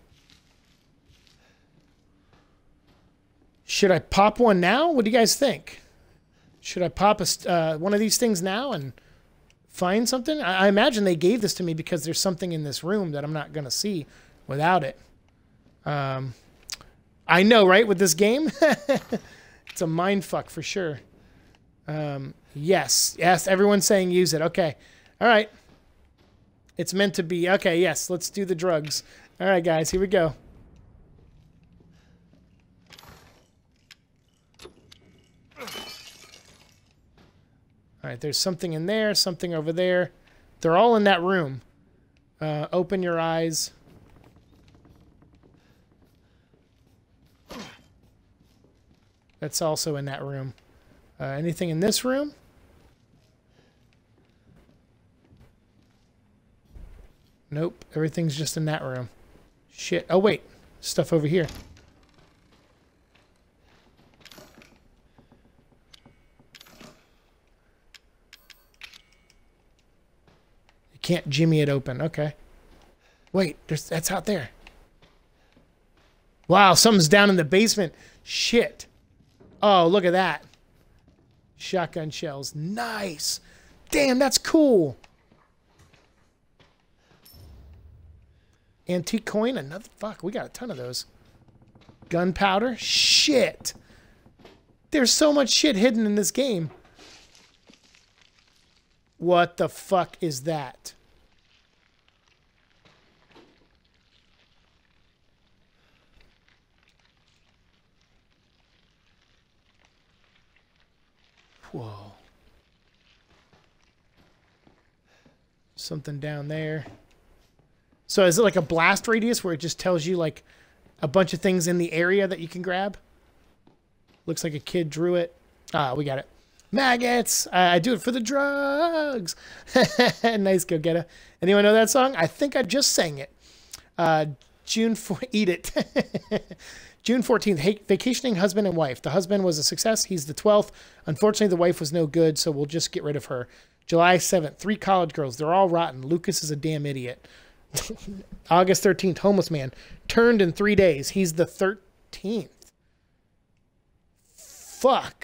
Should I pop one now? What do you guys think? Should I pop a, uh, one of these things now and find something? I, I imagine they gave this to me because there's something in this room that I'm not going to see without it. Um, I know, right? With this game? It's a mind fuck for sure. Um, yes. Yes, everyone's saying use it. Okay. All right. It's meant to be. Okay, yes. Let's do the drugs. All right, guys. Here we go. All right, there's something in there, something over there. They're all in that room. Uh, open your eyes. That's also in that room. Uh, anything in this room? Nope, everything's just in that room. Shit. Oh, wait. Stuff over here. You can't jimmy it open. Okay. Wait, there's, that's out there. Wow, something's down in the basement. Shit. Oh, look at that. Shotgun shells. Nice. Damn, that's cool. Antique coin. Another. Fuck, we got a ton of those. Gunpowder. Shit. There's so much shit hidden in this game. What the fuck is that? Whoa. Something down there. So is it like a blast radius where it just tells you like a bunch of things in the area that you can grab? Looks like a kid drew it. Ah, we got it. Maggots! I, I do it for the drugs! Nice, go get it. Anyone know that song? I think I just sang it. Uh, June fourth, eat it. June fourteenth, vacationing husband and wife. The husband was a success. He's the twelfth. Unfortunately, the wife was no good, so we'll just get rid of her. July seventh, three college girls. They're all rotten. Lucas is a damn idiot. August thirteenth, homeless man. Turned in three days. He's the thirteenth. Fuck.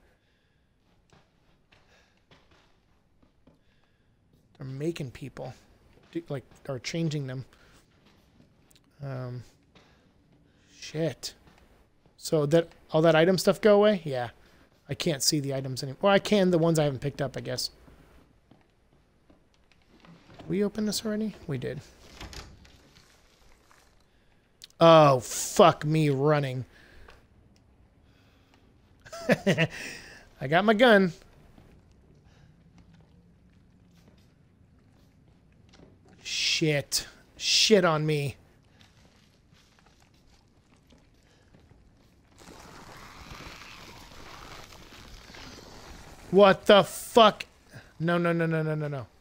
They're making people. Like, or changing them. Um... Shit. So that all that item stuff go away? Yeah. I can't see the items anymore. Well, I can, the ones I haven't picked up, I guess. We opened this already? We did. Oh, fuck me running. I got my gun. Shit. Shit on me. What the fuck? No, no, no, no, no, no, no.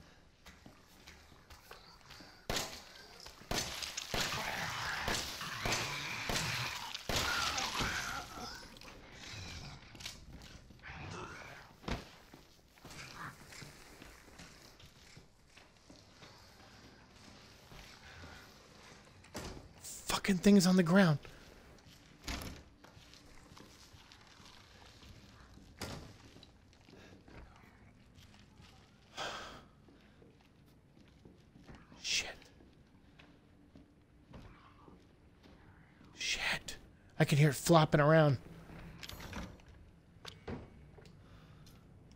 Fucking things on the ground. I can hear it flopping around.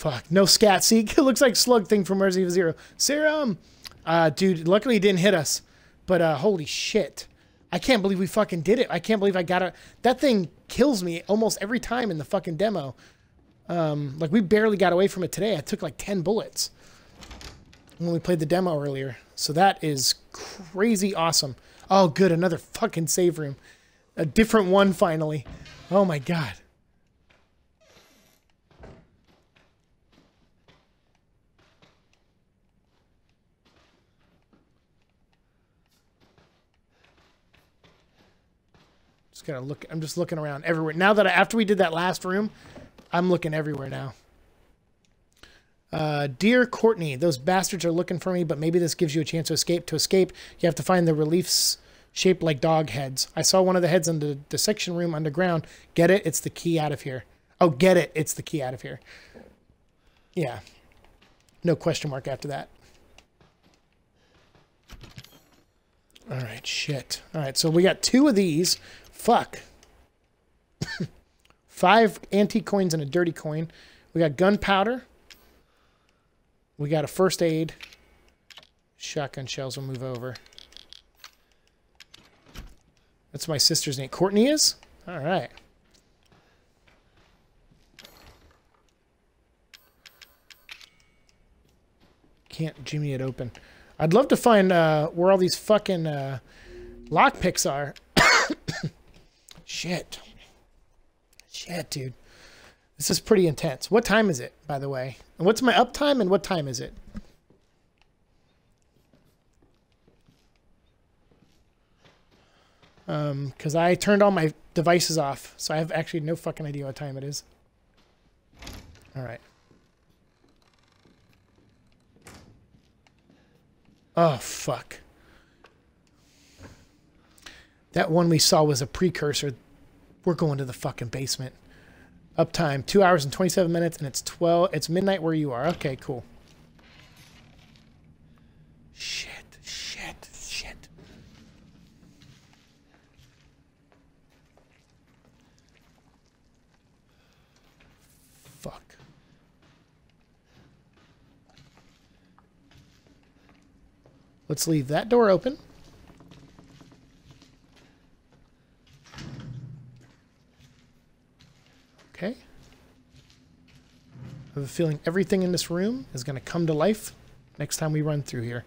fuck. No scat. See, it looks like Slug Thing from Resident Evil Zero. Serum! Uh, dude, luckily it didn't hit us. But uh, holy shit. I can't believe we fucking did it. I can't believe I got it. That thing kills me almost every time in the fucking demo. Um, like, we barely got away from it today. I took like ten bullets when we played the demo earlier. So that is crazy awesome. Oh, good. Another fucking save room. A different one, finally. Oh, my God. Just gotta look. I'm just looking around everywhere. Now that I, after we did that last room, I'm looking everywhere now. Uh, Dear Courtney, those bastards are looking for me, but maybe this gives you a chance to escape. To escape, you have to find the reliefs shaped like dog heads. I saw one of the heads in the dissection room underground. Get it? It's the key out of here. Oh, get it? It's the key out of here. Yeah. No question mark after that. All right, shit. All right, so we got two of these. Fuck. Five antique coins and a dirty coin. We got gunpowder. We got a first aid. Shotgun shells will move over. That's my sister's name. Courtney is? All right. Can't jimmy it open. I'd love to find uh, where all these fucking uh, lockpicks are. Shit. Shit, dude. This is pretty intense. What time is it, by the way? And what's my uptime and what time is it? Um, because I turned all my devices off, so I have actually no fucking idea what time it is. All right. Oh, fuck. That one we saw was a precursor. We're going to the fucking basement. Uptime, two hours and twenty-seven minutes, and it's twelve. It's midnight where you are. Okay, cool. Shit, shit, shit. Fuck. Let's leave that door open. Okay. I have a feeling everything in this room is going to come to life next time we run through here.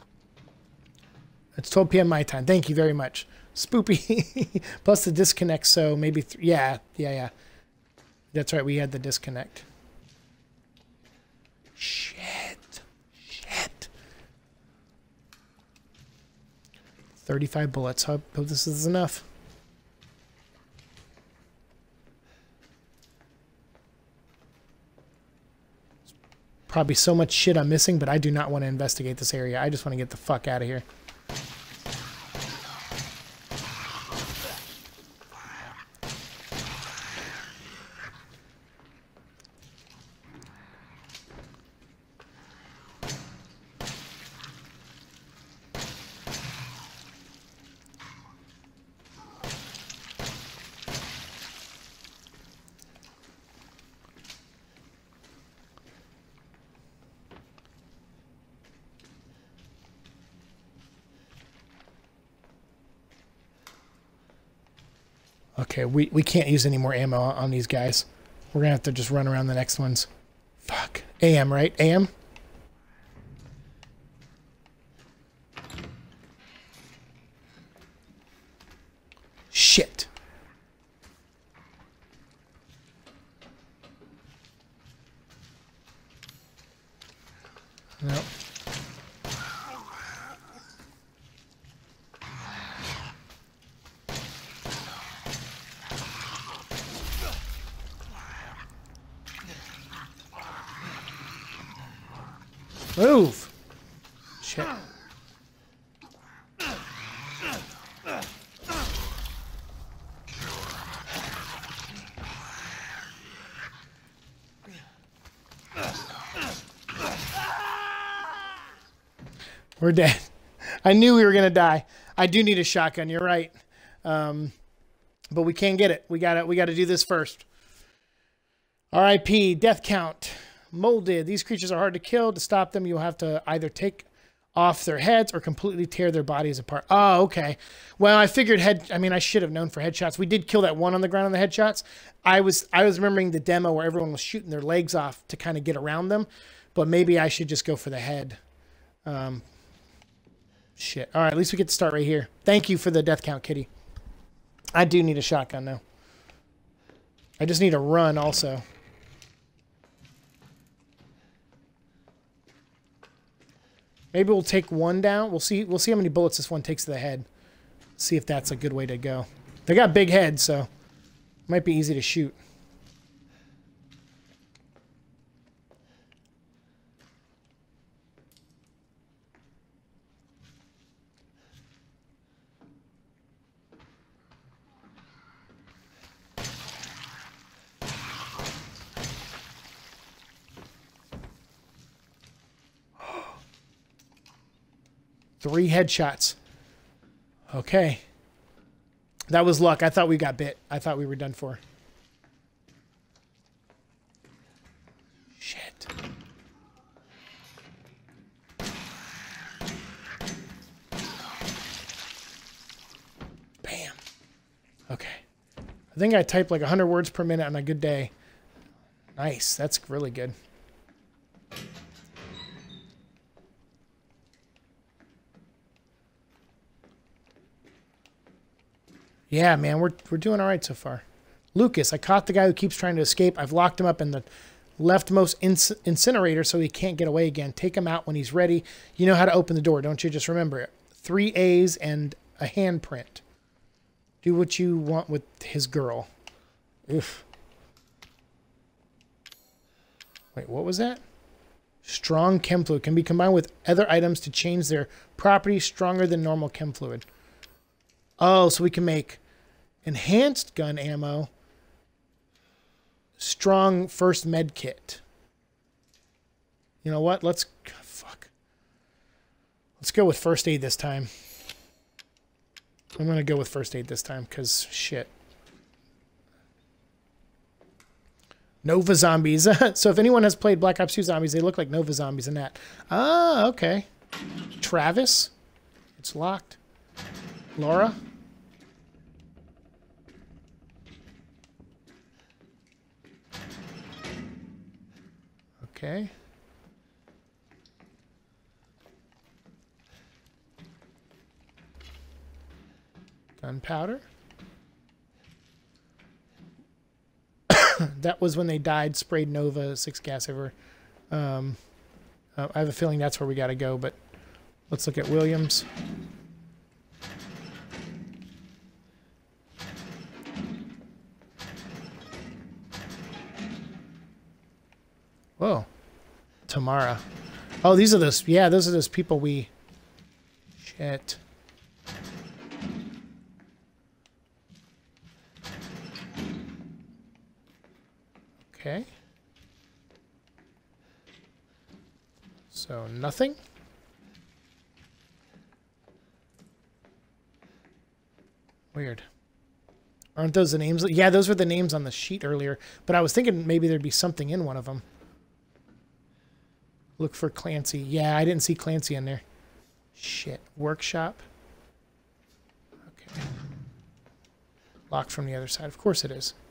It's twelve p m my time. Thank you very much. Spoopy. Plus the disconnect, so maybe... Th yeah, yeah, yeah. That's right, we had the disconnect. Shit. Shit. thirty-five bullets. Hope, hope this is enough. Probably so much shit I'm missing, but I do not want to investigate this area. I just want to get the fuck out of here. Okay, we, we can't use any more ammo on these guys. We're gonna have to just run around the next ones. Fuck. A M, right? A M? Shit. Nope. Move! Shit. We're dead. I knew we were gonna die. I do need a shotgun, you're right. Um, but we can't get it. We gotta we gotta do this first. R I P death count. Molded. These creatures are hard to kill. To stop them, you'll have to either take off their heads or completely tear their bodies apart. Oh, okay. Well, I figured head... I mean, I should have known for headshots. We did kill that one on the ground on the headshots. I was I was remembering the demo where everyone was shooting their legs off to kind of get around them. But maybe I should just go for the head. Um, shit. All right, at least we get to start right here. Thank you for the death count, Kitty. I do need a shotgun, though. I just need a run, also. Maybe we'll take one down. We'll see. We'll see how many bullets this one takes to the head. See if that's a good way to go. They got big heads, so it might be easy to shoot. Three headshots. Okay. That was luck. I thought we got bit. I thought we were done for. Shit. Bam. Okay. I think I type like one hundred words per minute on a good day. Nice. That's really good. Yeah, man, we're we're doing all right so far. Lucas, I caught the guy who keeps trying to escape. I've locked him up in the leftmost inc incinerator so he can't get away again. Take him out when he's ready. You know how to open the door, don't you? Just remember it. Three A's and a handprint. Do what you want with his girl. Oof. Wait, what was that? Strong chem fluid can be combined with other items to change their properties stronger than normal chem fluid. Oh, so we can make enhanced gun ammo, strong first med kit. You know what? Let's fuck. Let's go with first aid this time. I'm gonna go with first aid this time because shit. Nova zombies. So if anyone has played Black Ops two Zombies, they look like Nova zombies in that. Ah, okay. Travis. It's locked. Laura. Okay. Gunpowder. That was when they died, sprayed Nova six gas over. Um, uh, I have a feeling that's where we got to go, but let's look at Williams. Whoa. Tamara. Oh, these are those. Yeah, those are those people we... Shit. Okay. So, nothing. Weird. Aren't those the names? Yeah, those were the names on the sheet earlier. But I was thinking maybe there'd be something in one of them. Look for Clancy. Yeah, I didn't see Clancy in there. Shit. Workshop. Okay. Locked from the other side. Of course it is.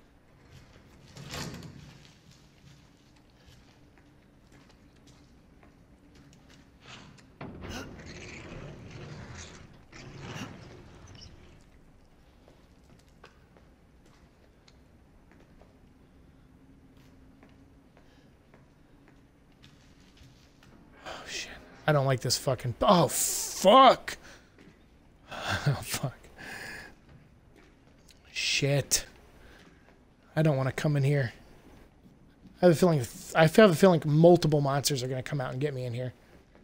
I don't like this fucking... Oh, fuck! Oh, fuck. Shit. I don't want to come in here. I have a feeling... I have a feeling multiple monsters are going to come out and get me in here.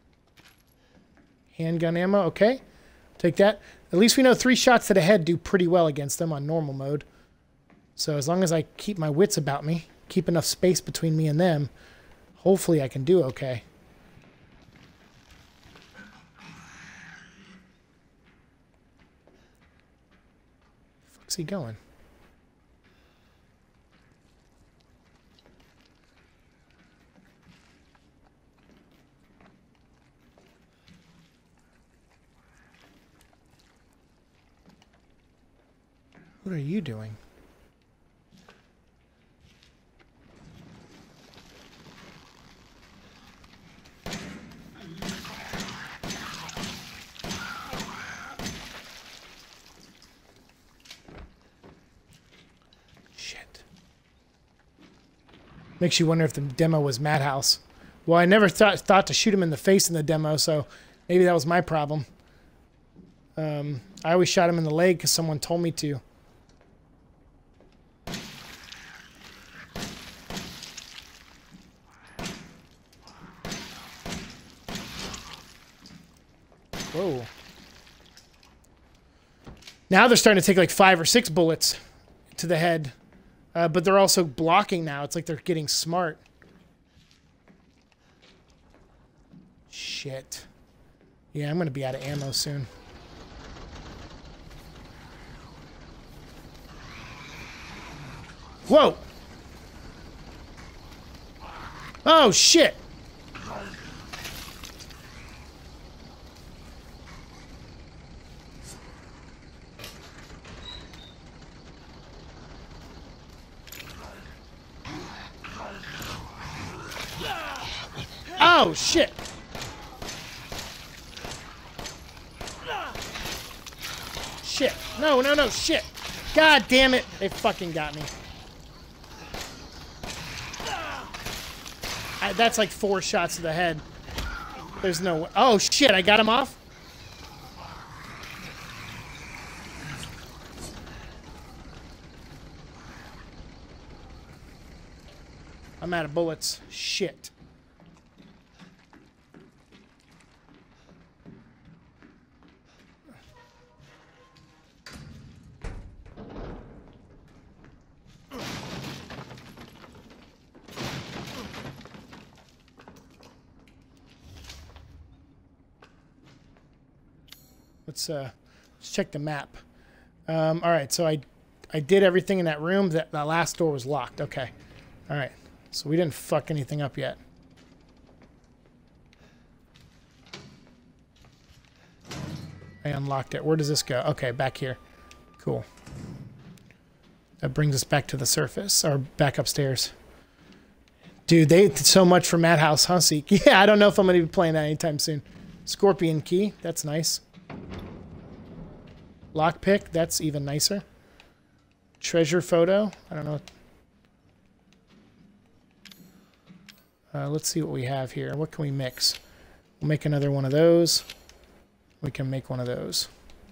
Handgun ammo. Okay. Take that. At least we know three shots to the head do pretty well against them on normal mode. So as long as I keep my wits about me, keep enough space between me and them, hopefully I can do okay. Where's he going? What are you doing? Shit. Makes you wonder if the demo was Madhouse. Well, I never thought thought to shoot him in the face in the demo, so maybe that was my problem. Um, I always shot him in the leg because someone told me to. Whoa. Now they're starting to take like five or six bullets to the head. Uh, but they're also blocking now. It's like they're getting smart. Shit. Yeah, I'm going to be out of ammo soon. Whoa! Oh, shit! Oh, shit! Shit. No, no, no, shit. God damn it. They fucking got me. I, that's like four shots to the head. There's no way. Oh, shit. I got him off? I'm out of bullets. Shit. Let's uh, let's check the map. Um, all right, so I, I did everything in that room. That the last door was locked. Okay, all right. So we didn't fuck anything up yet. I unlocked it. Where does this go? Okay, back here. Cool. That brings us back to the surface, or back upstairs. Dude, they did so much for Madhouse, huh, Seek? Yeah, I don't know if I'm going to be playing that anytime soon. Scorpion key, that's nice. Lockpick, that's even nicer. Treasure photo, I don't know. Uh, let's see what we have here. What can we mix? We'll make another one of those. We can make one of those.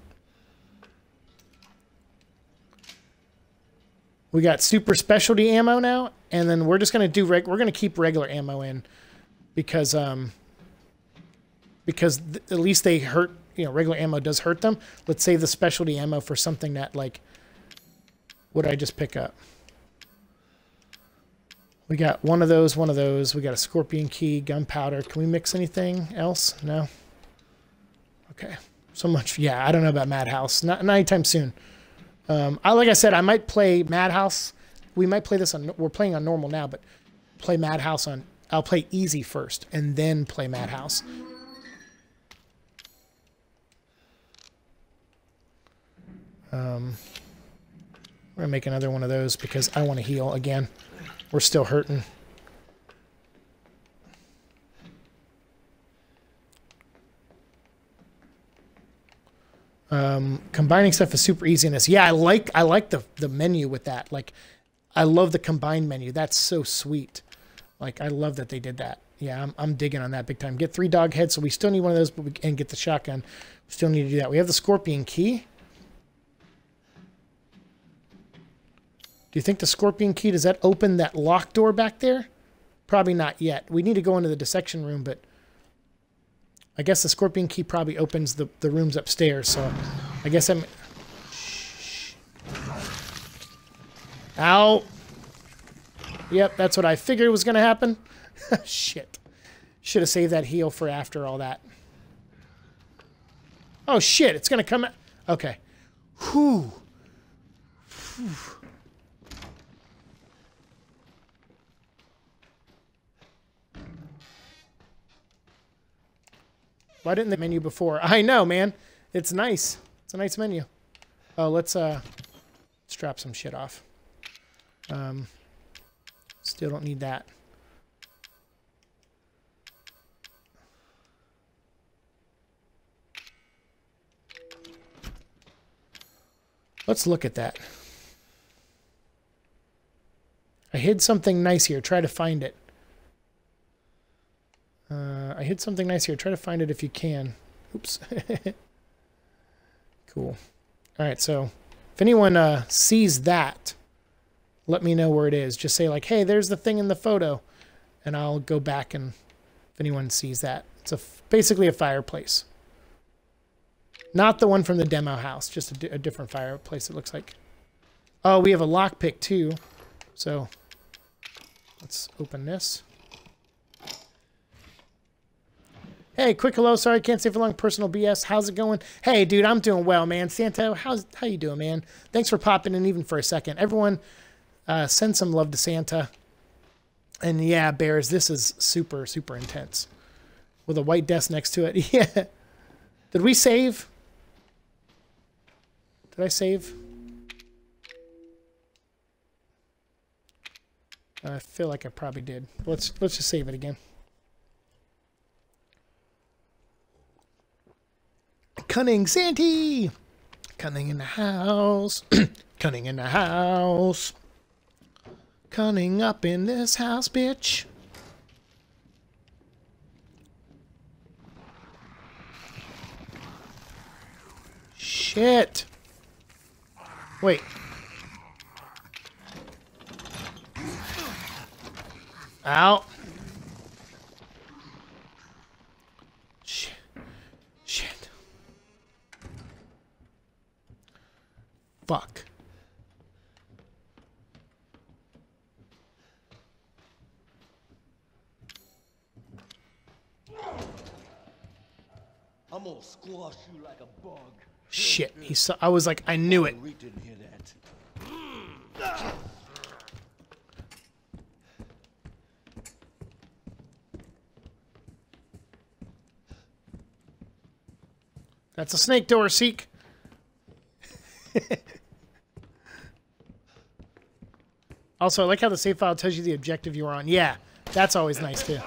We got super specialty ammo now, and then we're just gonna do reg we're gonna keep regular ammo in because um because th at least they hurt, you know, regular ammo does hurt them. Let's save the specialty ammo for something that, like, what did I just pick up? We got one of those, one of those. We got a scorpion key, gunpowder. Can we mix anything else? No. Okay. So much. Yeah, I don't know about Madhouse. Not, not anytime soon. Um, I, like I said, I might play Madhouse. We might play this on, we're playing on normal now, but play Madhouse on, I'll play easy first and then play Madhouse. Um, we're gonna make another one of those because I want to heal again. We're still hurting. Um, combining stuff is super easy in this. Yeah, I like I like the the menu with that. Like, I love the combined menu. That's so sweet. Like, I love that they did that. Yeah, I'm I'm digging on that big time. Get three dog heads, so we still need one of those, but we and get the shotgun. We still need to do that. We have the scorpion key. Do you think the scorpion key, does that open that locked door back there? Probably not yet. We need to go into the dissection room, but I guess the scorpion key probably opens the, the rooms upstairs, so I guess I'm... Shh. Ow! Yep, that's what I figured was going to happen. Shit. Should have saved that heal for after all that. Oh, shit, it's going to come out... Okay. Whew. Whew. Why didn't the menu before? I know, man. It's nice. It's a nice menu. Oh, let's uh Strap some shit off. Um, still don't need that. Let's look at that. I hid something nice here. Try to find it. Uh, I hid something nice here. Try to find it if you can. Oops. Cool. All right, so if anyone uh, sees that, let me know where it is. Just say like, hey, there's the thing in the photo. And I'll go back and if anyone sees that. It's a, basically a fireplace. Not the one from the demo house, just a, di a different fireplace it looks like. Oh, we have a lockpick too. So let's open this. Hey, quick hello. Sorry, I can't stay for long. Personal B S. How's it going? Hey, dude, I'm doing well, man. Santa, how's how you doing, man? Thanks for popping in even for a second. Everyone, uh, send some love to Santa. And yeah, Bears, this is super, super intense. With a white desk next to it. Yeah. Did we save? Did I save? I feel like I probably did. Let's let's just save it again. Cunning Santy! Cunning in the house. Cunning in the house. Cunning up in this house, bitch. Shit. Wait. Ow. Shit. Shit. Fuck. I'm gonna squash you like a bug. Shit. He saw. I was like, I knew it. We didn't hear that. That's a snake door, Seek. Also, I like how the save file tells you the objective you were on. Yeah, that's always nice too.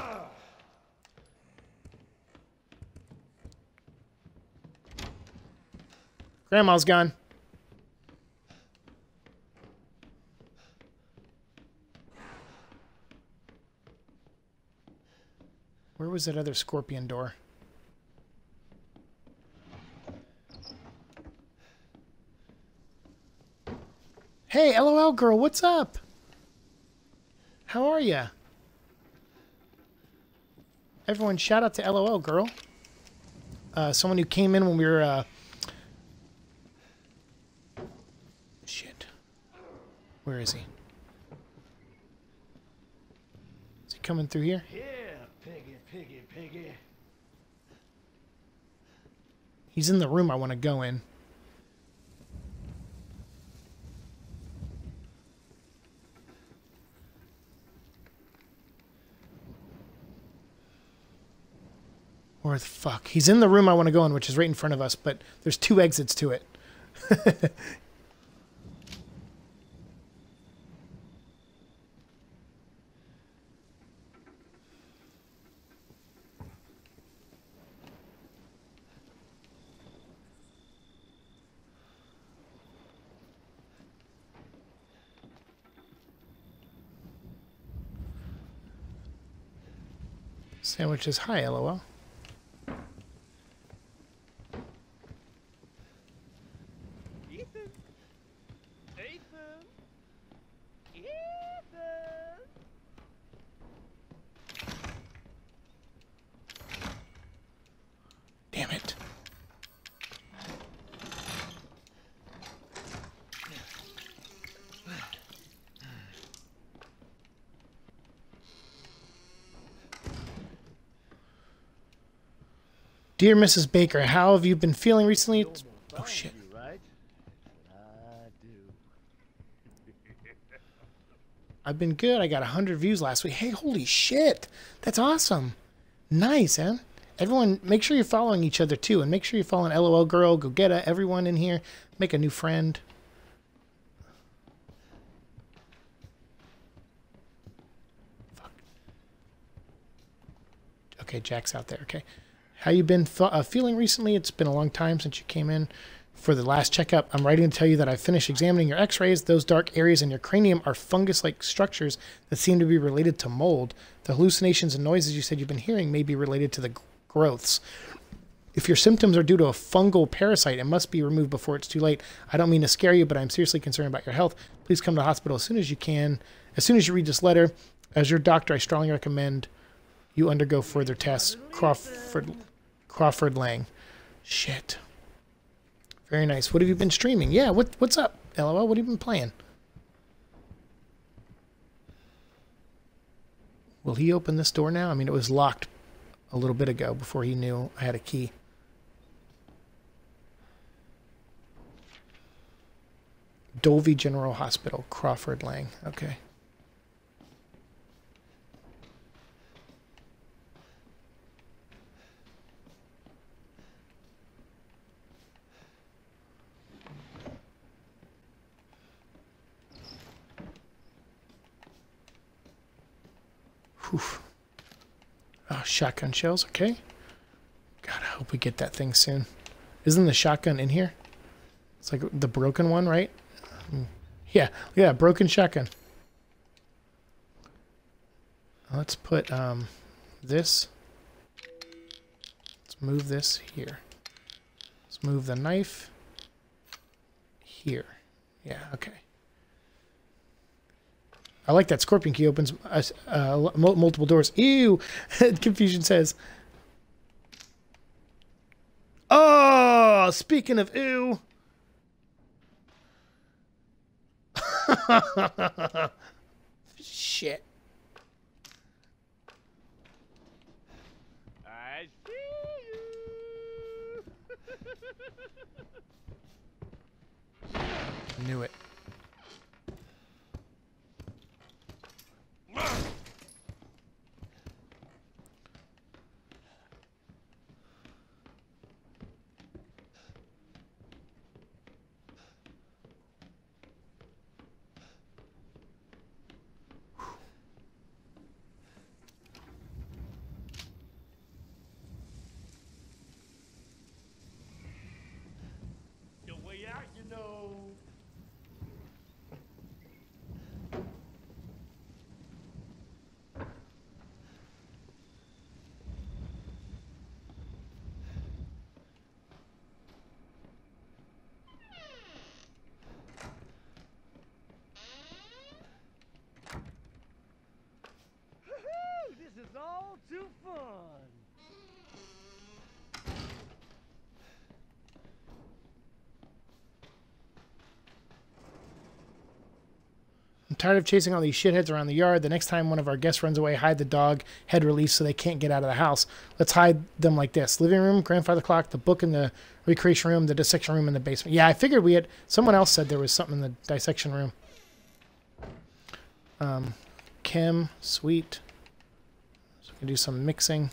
Grandma's gone. Where was that other scorpion door? Hey, LOL girl, what's up? How are ya? Everyone, shout out to LOL girl. Uh, someone who came in when we were... Uh... Shit. Where is he? Is he coming through here? Yeah, piggy, piggy, piggy. He's in the room I want to go in. Where the fuck? He's in the room I want to go in, which is right in front of us, but there's two exits to it. Sandwiches, hi, LOL. Damn it. Dear Missus Baker, how have you been feeling recently? Oh shit. I've been good. I got one hundred views last week. Hey, holy shit. That's awesome. Nice, man. Everyone, make sure you're following each other too, and make sure you're following LOL Girl, Go Get It, everyone in here. Make a new friend. Okay, Jack's out there. Okay. How you been fe- uh, feeling recently? It's been a long time since you came in for the last checkup. I'm writing to tell you that I've finished examining your x-rays. Those dark areas in your cranium are fungus-like structures that seem to be related to mold. The hallucinations and noises you said you've been hearing may be related to the g- growths. If your symptoms are due to a fungal parasite, it must be removed before it's too late. I don't mean to scare you, but I'm seriously concerned about your health. Please come to the hospital as soon as you can. As soon as you read this letter, as your doctor, I strongly recommend you undergo further tests. Crawford, Crawford Lang. Shit. Very nice. What have you been streaming? Yeah, what what's up, LOL? What have you been playing? Will he open this door now? I mean, it was locked a little bit ago before he knew I had a key. Dovey General Hospital, Crawford Lang. Okay. Whew. Oh, shotgun shells. Okay. God, I hope we get that thing soon. Isn't the shotgun in here? It's like the broken one, right? Um, yeah, yeah, broken shotgun. Let's put um, this. Let's move this here. Let's move the knife here. Yeah, okay. I like that scorpion key opens uh, uh, multiple doors. Ew! Confusion says. Oh, speaking of ew. Shit. I see you. Knew it. Your way out, you know. This is all too fun. I'm tired of chasing all these shitheads around the yard. The next time one of our guests runs away, hide the dog, head released so they can't get out of the house. Let's hide them like this. Living room, grandfather clock, the book in the recreation room, the dissection room in the basement. Yeah, I figured we had... Someone else said there was something in the dissection room. Um, Chem, sweet. So we can do some mixing.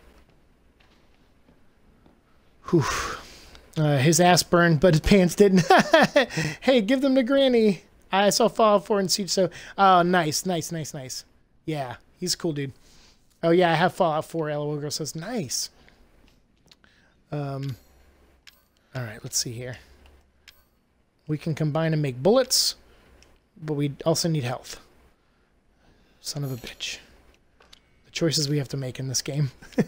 Whew. Uh, his ass burned, but his pants didn't. Hey, give them to Granny. I saw Fallout four and Siege, so... Oh, nice, nice, nice, nice. Yeah, he's a cool dude. Oh, yeah, I have Fallout four. LOL Girl says, nice. Um, all right, let's see here. We can combine and make bullets, but we also need health. Son of a bitch. The choices we have to make in this game.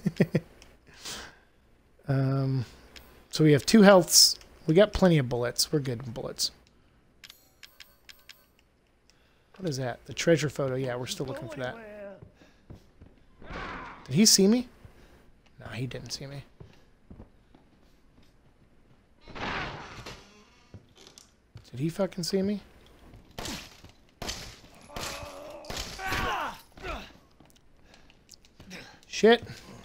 um, so we have two healths. We got plenty of bullets. We're good with bullets. What is that? The treasure photo. Yeah, we're still looking for that. Did he see me? No, he didn't see me. Did he fucking see me? Shit.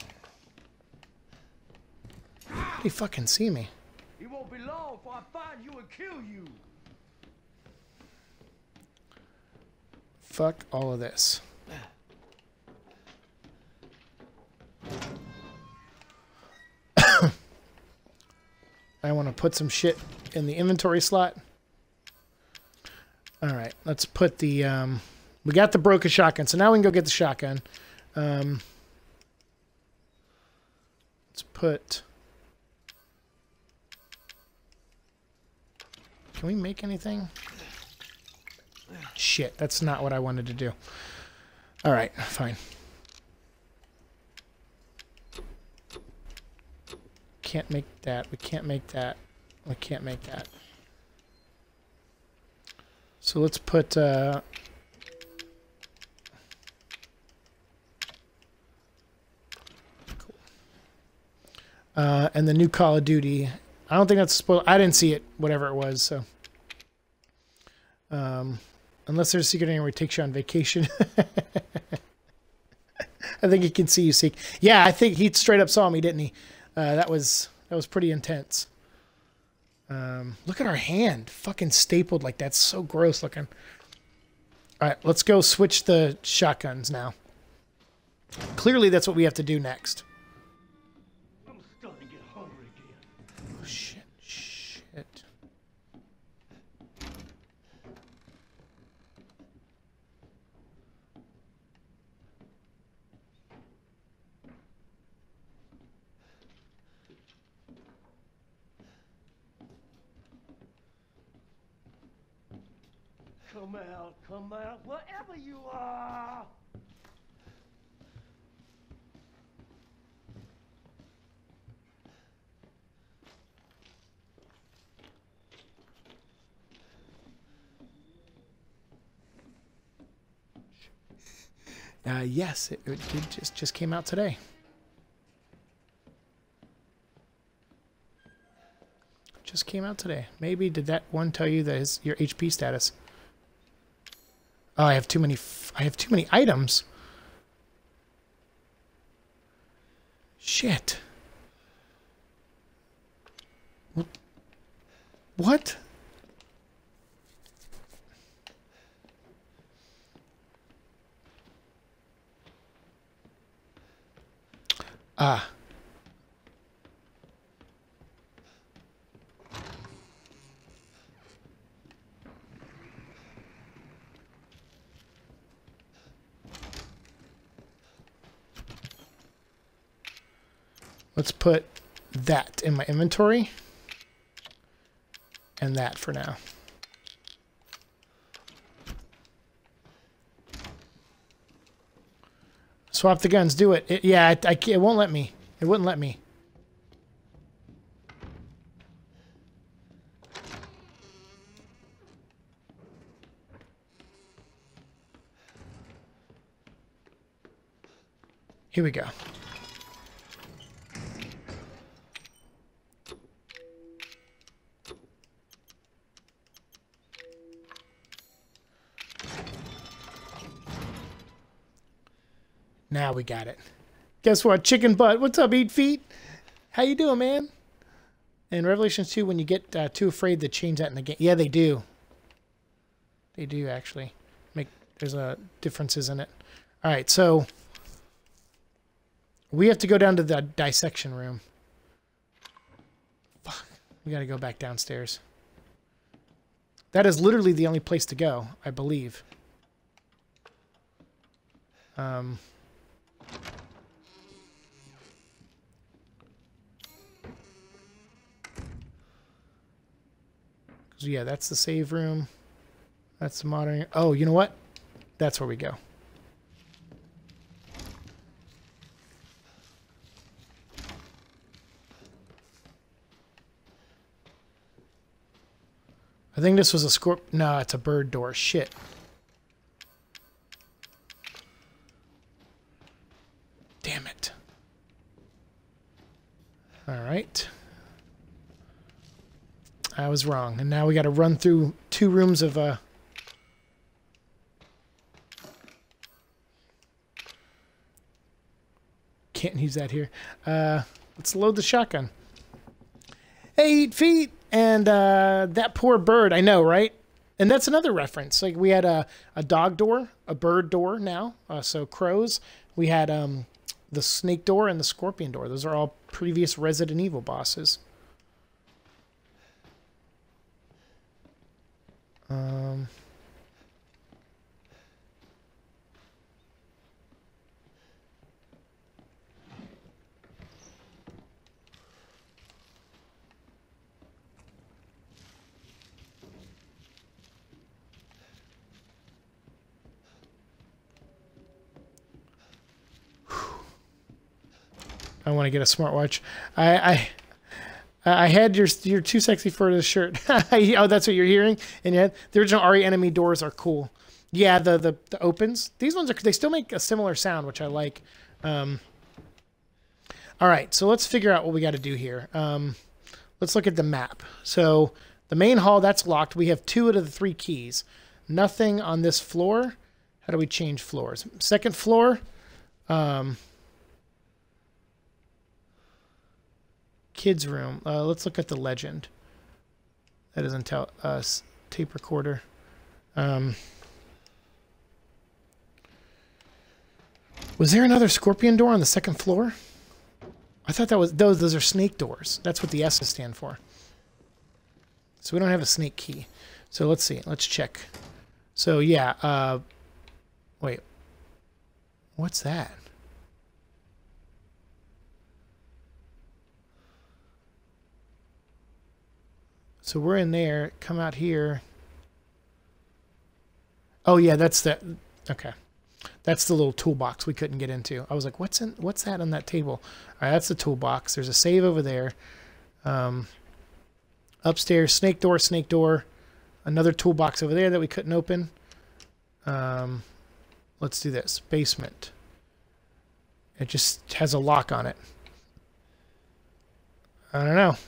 Did he fucking see me? It won't be long before I find you and kill you. Fuck all of this. I want to put some shit in the inventory slot. All right, let's put the... Um, we got the broken shotgun, so now we can go get the shotgun. Um, let's put... Can we make anything? Shit, that's not what I wanted to do. All right, fine. Can't make that. We can't make that. We can't make that. So let's put... Uh, cool. Uh, and the new Call of Duty... I don't think that's spoiled. I didn't see it, whatever it was, so... Um, unless there's a secret area where he takes you on vacation. I think he can see you seek. Yeah, I think he straight up saw me, didn't he? Uh, that was that was pretty intense. Um, look at our hand. Fucking stapled like that's so gross looking. Alright, let's go switch the shotguns now. Clearly that's what we have to do next. I'm starting to get hungry again. Oh, shit, shit. Come out, come out, wherever you are. Uh, yes, it, it did just just came out today. Just came out today. Maybe did that one tell you that his your H P status? Oh, I have too many. F I have too many items. Shit. What? Ah. Let's put that in my inventory. And that for now. Swap the guns. Do it. it yeah, I, I, it won't let me. It wouldn't let me. Here we go. Now we got it. Guess what? Chicken butt. What's up, Eat Feet? How you doing, man? In Revelations two, when you get uh, too afraid to change that in the game. Yeah, they do. They do, actually. Make There's uh, differences in it. All right, so... we have to go down to the dissection room. Fuck. We gotta go back downstairs. That is literally the only place to go, I believe. Um... Yeah, that's the save room. That's the modern... oh, you know what? That's where we go. I think this was a scorp... no, it's a bird door. Shit. Damn it. Alright. I was wrong. And now we got to run through two rooms of... Uh... can't use that here. Uh, let's load the shotgun. Hey, Eat Feet! And uh, that poor bird, I know, right? And that's another reference. Like, we had a, a dog door, a bird door now, uh, so crows. We had um, the snake door and the scorpion door. Those are all previous Resident Evil bosses. Um... I want to get a smartwatch. I I, I had your you're too sexy for this shirt. Oh, that's what you're hearing. And yet the original R E enemy doors are cool. Yeah, the the the opens. These ones are they still make a similar sound, which I like. Um, all right, so let's figure out what we got to do here. Um, let's look at the map. So the main hall, that's locked. We have two out of the three keys. Nothing on this floor. How do we change floors? Second floor. Um, kids room. Uh, let's look at the legend. That doesn't tell us. Tape recorder. Um, was there another scorpion door on the second floor? I thought that was those. Those are snake doors. That's what the S's stand for. So we don't have a snake key. So let's see. Let's check. So yeah. Uh, wait. What's that? So we're in there. Come out here. Oh yeah, that's the. Okay. That's the little toolbox we couldn't get into. I was like, what's in what's that on that table? All right, that's the toolbox. There's a save over there. Um, upstairs, snake door, snake door. Another toolbox over there that we couldn't open. Um, let's do this. Basement. It just has a lock on it. I don't know.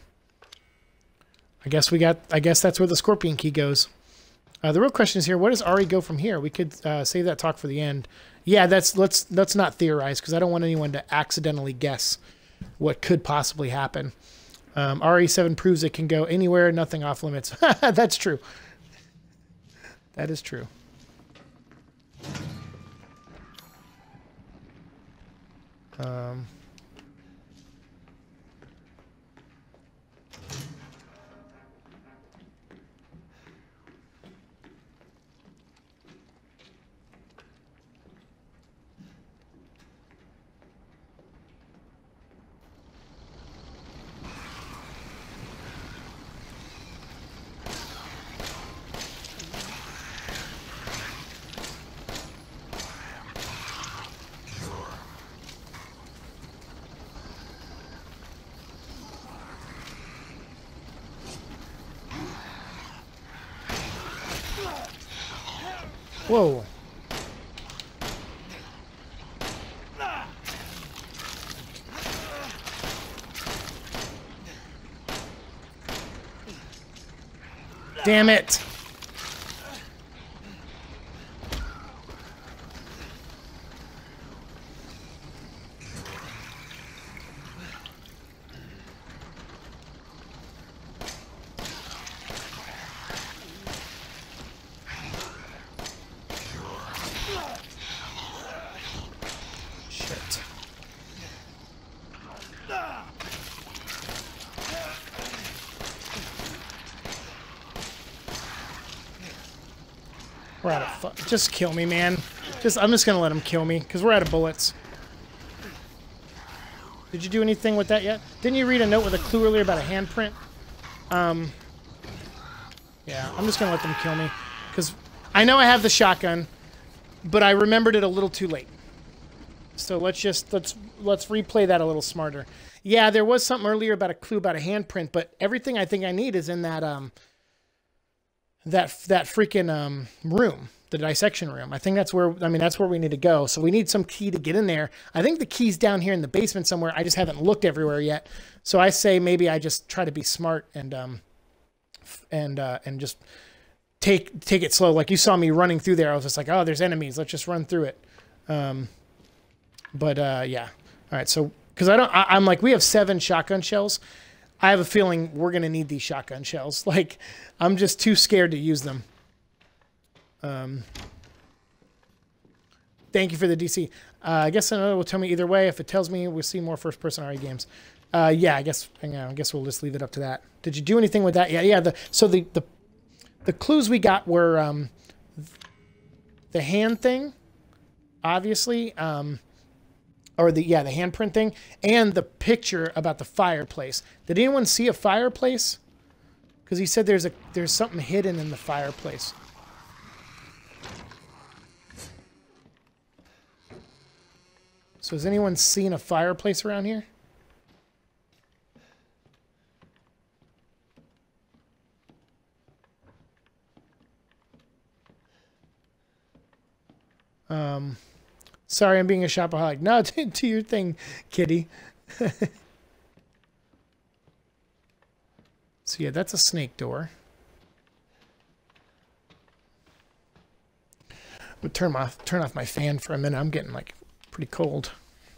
I guess we got I guess that's where the scorpion key goes. Uh, the real question is here, where does Ari go from here? We could uh, save that talk for the end. Yeah, that's let's let's not theorize because I don't want anyone to accidentally guess what could possibly happen. Um, R E seven proves it can go anywhere, nothing off limits. That's true. That is true. Um... Whoa. Damn it. We're out of fu- Just kill me, man. Just I'm just gonna let him kill me because we're out of bullets. Did you do anything with that yet? Didn't you read a note with a clue earlier about a handprint? Um. Yeah, I'm just gonna let them kill me because I know I have the shotgun, but I remembered it a little too late. So let's just let's let's replay that a little smarter. Yeah, there was something earlier about a clue about a handprint, but everything I think I need is in that um. that that freaking um, room, the dissection room. I think that's where, I mean, that's where we need to go. So we need some key to get in there. I think the key's down here in the basement somewhere. I just haven't looked everywhere yet. So I say maybe I just try to be smart and um, and uh, and just take take it slow. Like you saw me running through there. I was just like, oh, there's enemies. Let's just run through it. Um, but uh, yeah. All right. So because I don't, I, I'm like, we have seven shotgun shells. I have a feeling we're going to need these shotgun shells. Like, I'm just too scared to use them. Um, thank you for the D C. Uh, I guess another will tell me either way. If it tells me we'll see more first-person R E games. Uh, yeah, I guess hang on, I guess we'll just leave it up to that. Did you do anything with that? Yeah, yeah. The, so the, the, the clues we got were um, the hand thing, obviously. Um, Or the yeah the handprint thing and the picture about the fireplace. Did anyone see a fireplace? Because he said there's a there's something hidden in the fireplace. So has anyone seen a fireplace around here? Um, sorry, I'm being a shopaholic. No, do your thing, kitty. So yeah, that's a snake door. I'm gonna turn off turn off my fan for a minute. I'm getting like pretty cold.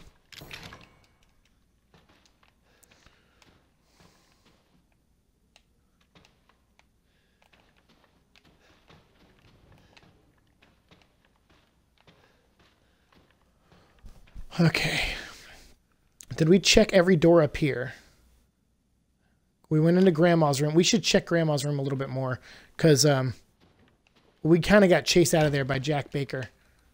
Okay. Did we check every door up here? We went into Grandma's room. We should check Grandma's room a little bit more because um, we kind of got chased out of there by Jack Baker.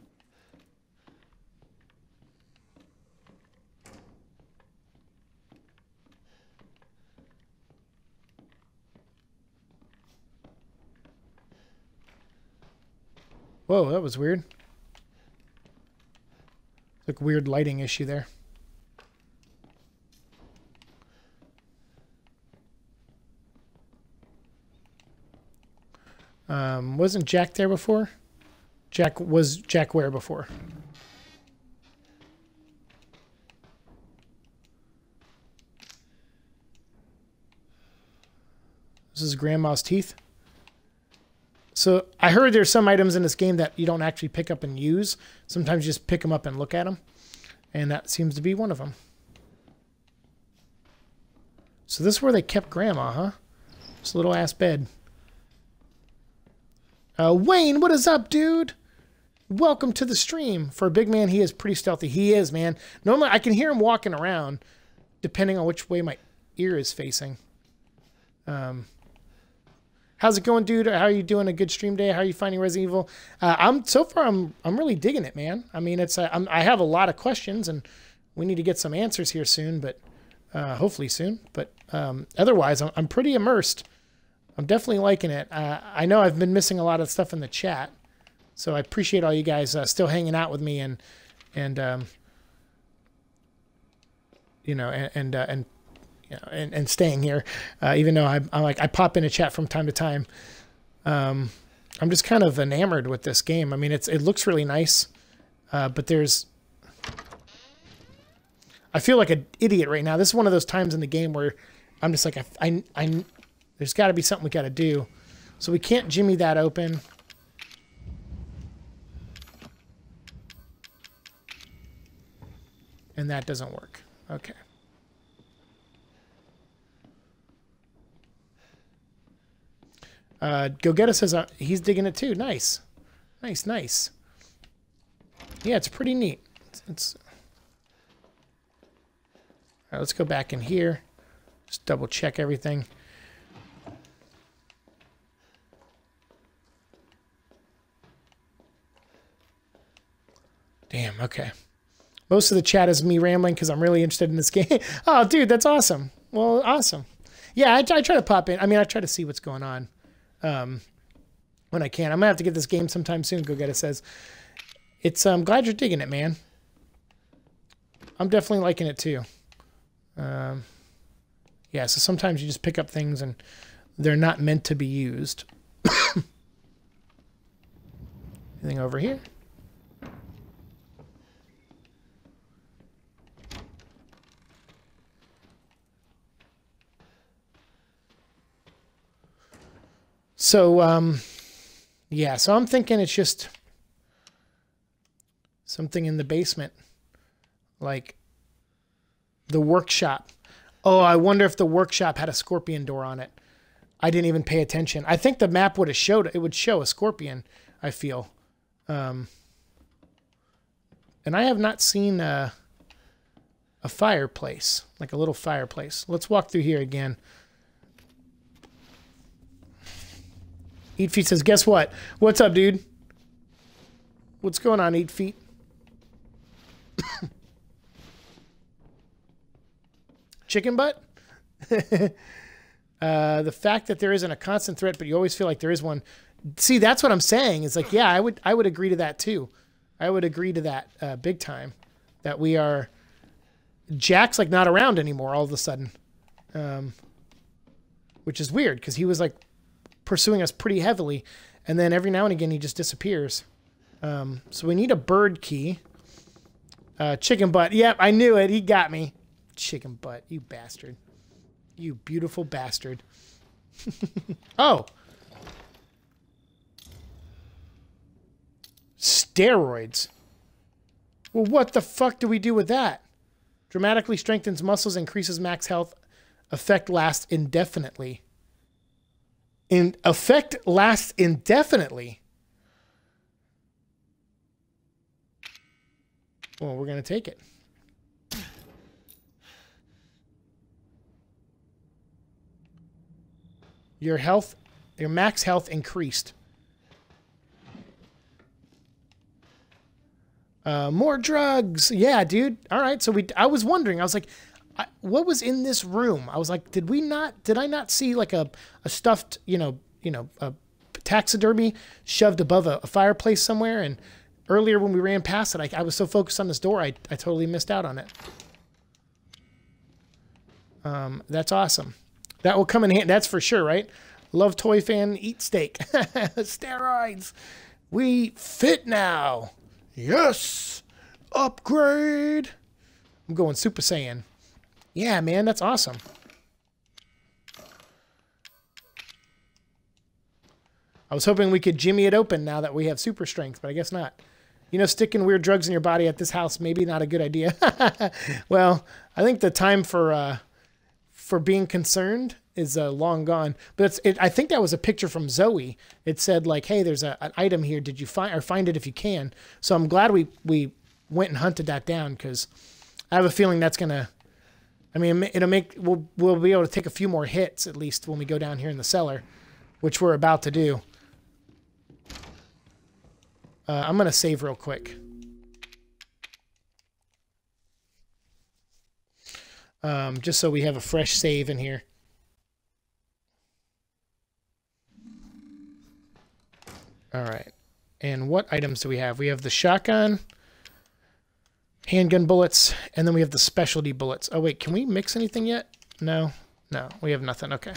Whoa, that was weird. Like weird lighting issue there. Um, wasn't Jack there before? Jack was Jack where before? This is Grandma's teeth. So I heard there's some items in this game that you don't actually pick up and use. Sometimes you just pick them up and look at them. And that seems to be one of them. So this is where they kept Grandma, huh? This little ass bed. Uh, Wayne, what is up, dude? Welcome to the stream. For a big man, he is pretty stealthy. He is, man. Normally, I can hear him walking around, depending on which way my ear is facing. Um, how's it going, dude? How are you doing? A good stream day? How are you finding Resident Evil? Uh, I'm so far. I'm I'm really digging it, man. I mean, it's uh, I'm, I have a lot of questions, and we need to get some answers here soon. But uh, hopefully soon. But um, otherwise, I'm, I'm pretty immersed. I'm definitely liking it. Uh, I know I've been missing a lot of stuff in the chat, so I appreciate all you guys uh, still hanging out with me and and um, you know and and uh, and, you know, and and staying here, uh, even though I, I'm like I pop in a chat from time to time. Um, I'm just kind of enamored with this game. I mean, it's it looks really nice, uh, but there's I feel like an idiot right now. This is one of those times in the game where I'm just like I I. I There's got to be something we got to do. So we can't jimmy that open. And that doesn't work. Okay. Uh, Go Get Us says uh, he's digging it too. Nice. Nice, nice. Yeah, it's pretty neat. It's, it's... All right, let's go back in here. Just double check everything. Damn, okay. Most of the chat is me rambling because I'm really interested in this game. Oh, dude, that's awesome. Well, awesome. Yeah, I, I try to pop in. I mean, I try to see what's going on um, when I can. I'm going to have to get this game sometime soon, Go Get It says. It's, I'm glad you're digging it, man. I'm definitely liking it, too. Um, yeah, so sometimes you just pick up things and they're not meant to be used. Anything over here? So, um, yeah, so I'm thinking it's just something in the basement, like the workshop. Oh, I wonder if the workshop had a scorpion door on it. I didn't even pay attention. I think the map would have showed, it would show a scorpion, I feel. Um, and I have not seen a, a fireplace, like a little fireplace. Let's walk through here again. Eat Feet says, guess what? What's up, dude? What's going on, Eat Feet? Chicken butt? uh, the fact that there isn't a constant threat, but you always feel like there is one. See, that's what I'm saying. It's like, yeah, I would I would agree to that too. I would agree to that uh, big time. that we are... Jack's like not around anymore all of a sudden. Um, which is weird because he was like pursuing us pretty heavily. And then every now and again he just disappears. Um, so we need a bird key. Uh, chicken butt. Yep, I knew it. He got me. Chicken butt. You bastard. You beautiful bastard. Oh. Steroids. Well, what the fuck do we do with that? Dramatically strengthens muscles, increases max health. Effect lasts indefinitely. In effect lasts indefinitely. Well, we're going to take it. Your health, your max health increased. Uh, more drugs. Yeah, dude. All right. So we, I was wondering, I was like, I, what was in this room? I was like, did we not, did I not see like a, a stuffed, you know, you know, a taxidermy shoved above a, a fireplace somewhere? And earlier when we ran past it, I, I was so focused on this door, I, I totally missed out on it. Um, that's awesome. That will come in handy. That's for sure, right? Love toy fan, eat steak. Steroids. We fit now. Yes! Upgrade! I'm going Super Saiyan. Yeah, man, that's awesome. I was hoping we could jimmy it open now that we have super strength, but I guess not. You know, sticking weird drugs in your body at this house, maybe not a good idea. Well, I think the time for uh, for being concerned is uh, long gone. But it's, it, I think that was a picture from Zoe. It said like, "Hey, there's a, an item here. Did you find or find it if you can?" So I'm glad we we went and hunted that down because I have a feeling that's gonna. I mean, it'll make we'll we'll be able to take a few more hits at least when we go down here in the cellar, which we're about to do. Uh, I'm gonna save real quick. Um, just so we have a fresh save in here. All right. And what items do we have? We have the shotgun, handgun bullets, and then we have the specialty bullets. Oh, wait. Can we mix anything yet? No. No. We have nothing. Okay.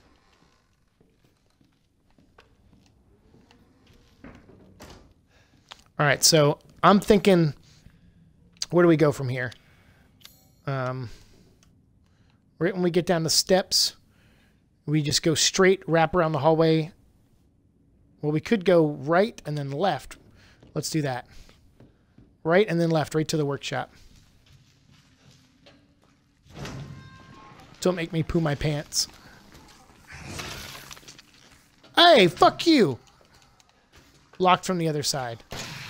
All right. So I'm thinking, where do we go from here? Um, right when we get down the steps, we just go straight, wrap around the hallway. Well, we could go right and then left. Let's do that. Right and then left, right to the workshop. Don't make me poo my pants. Hey, fuck you! Locked from the other side.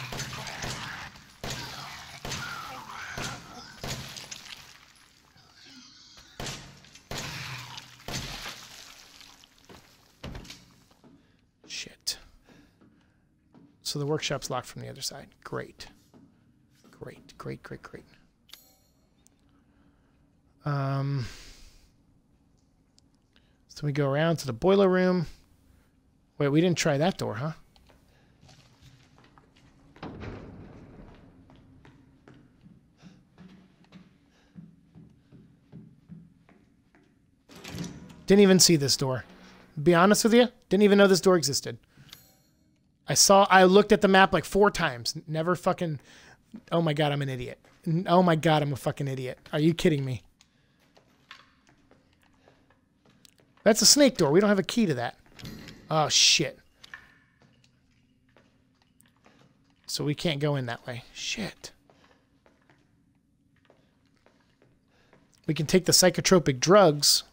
So the workshop's locked from the other side. Great. Great, great, great, great. Um, so we go around to the boiler room. Wait, we didn't try that door, huh? Didn't even see this door. Be honest with you, didn't even know this door existed. I saw, I looked at the map like four times. Never fucking, oh my God, I'm an idiot. Oh my God, I'm a fucking idiot. Are you kidding me? That's a snake door. We don't have a key to that. Oh, shit. So we can't go in that way. Shit. We can take the psychotropic drugs.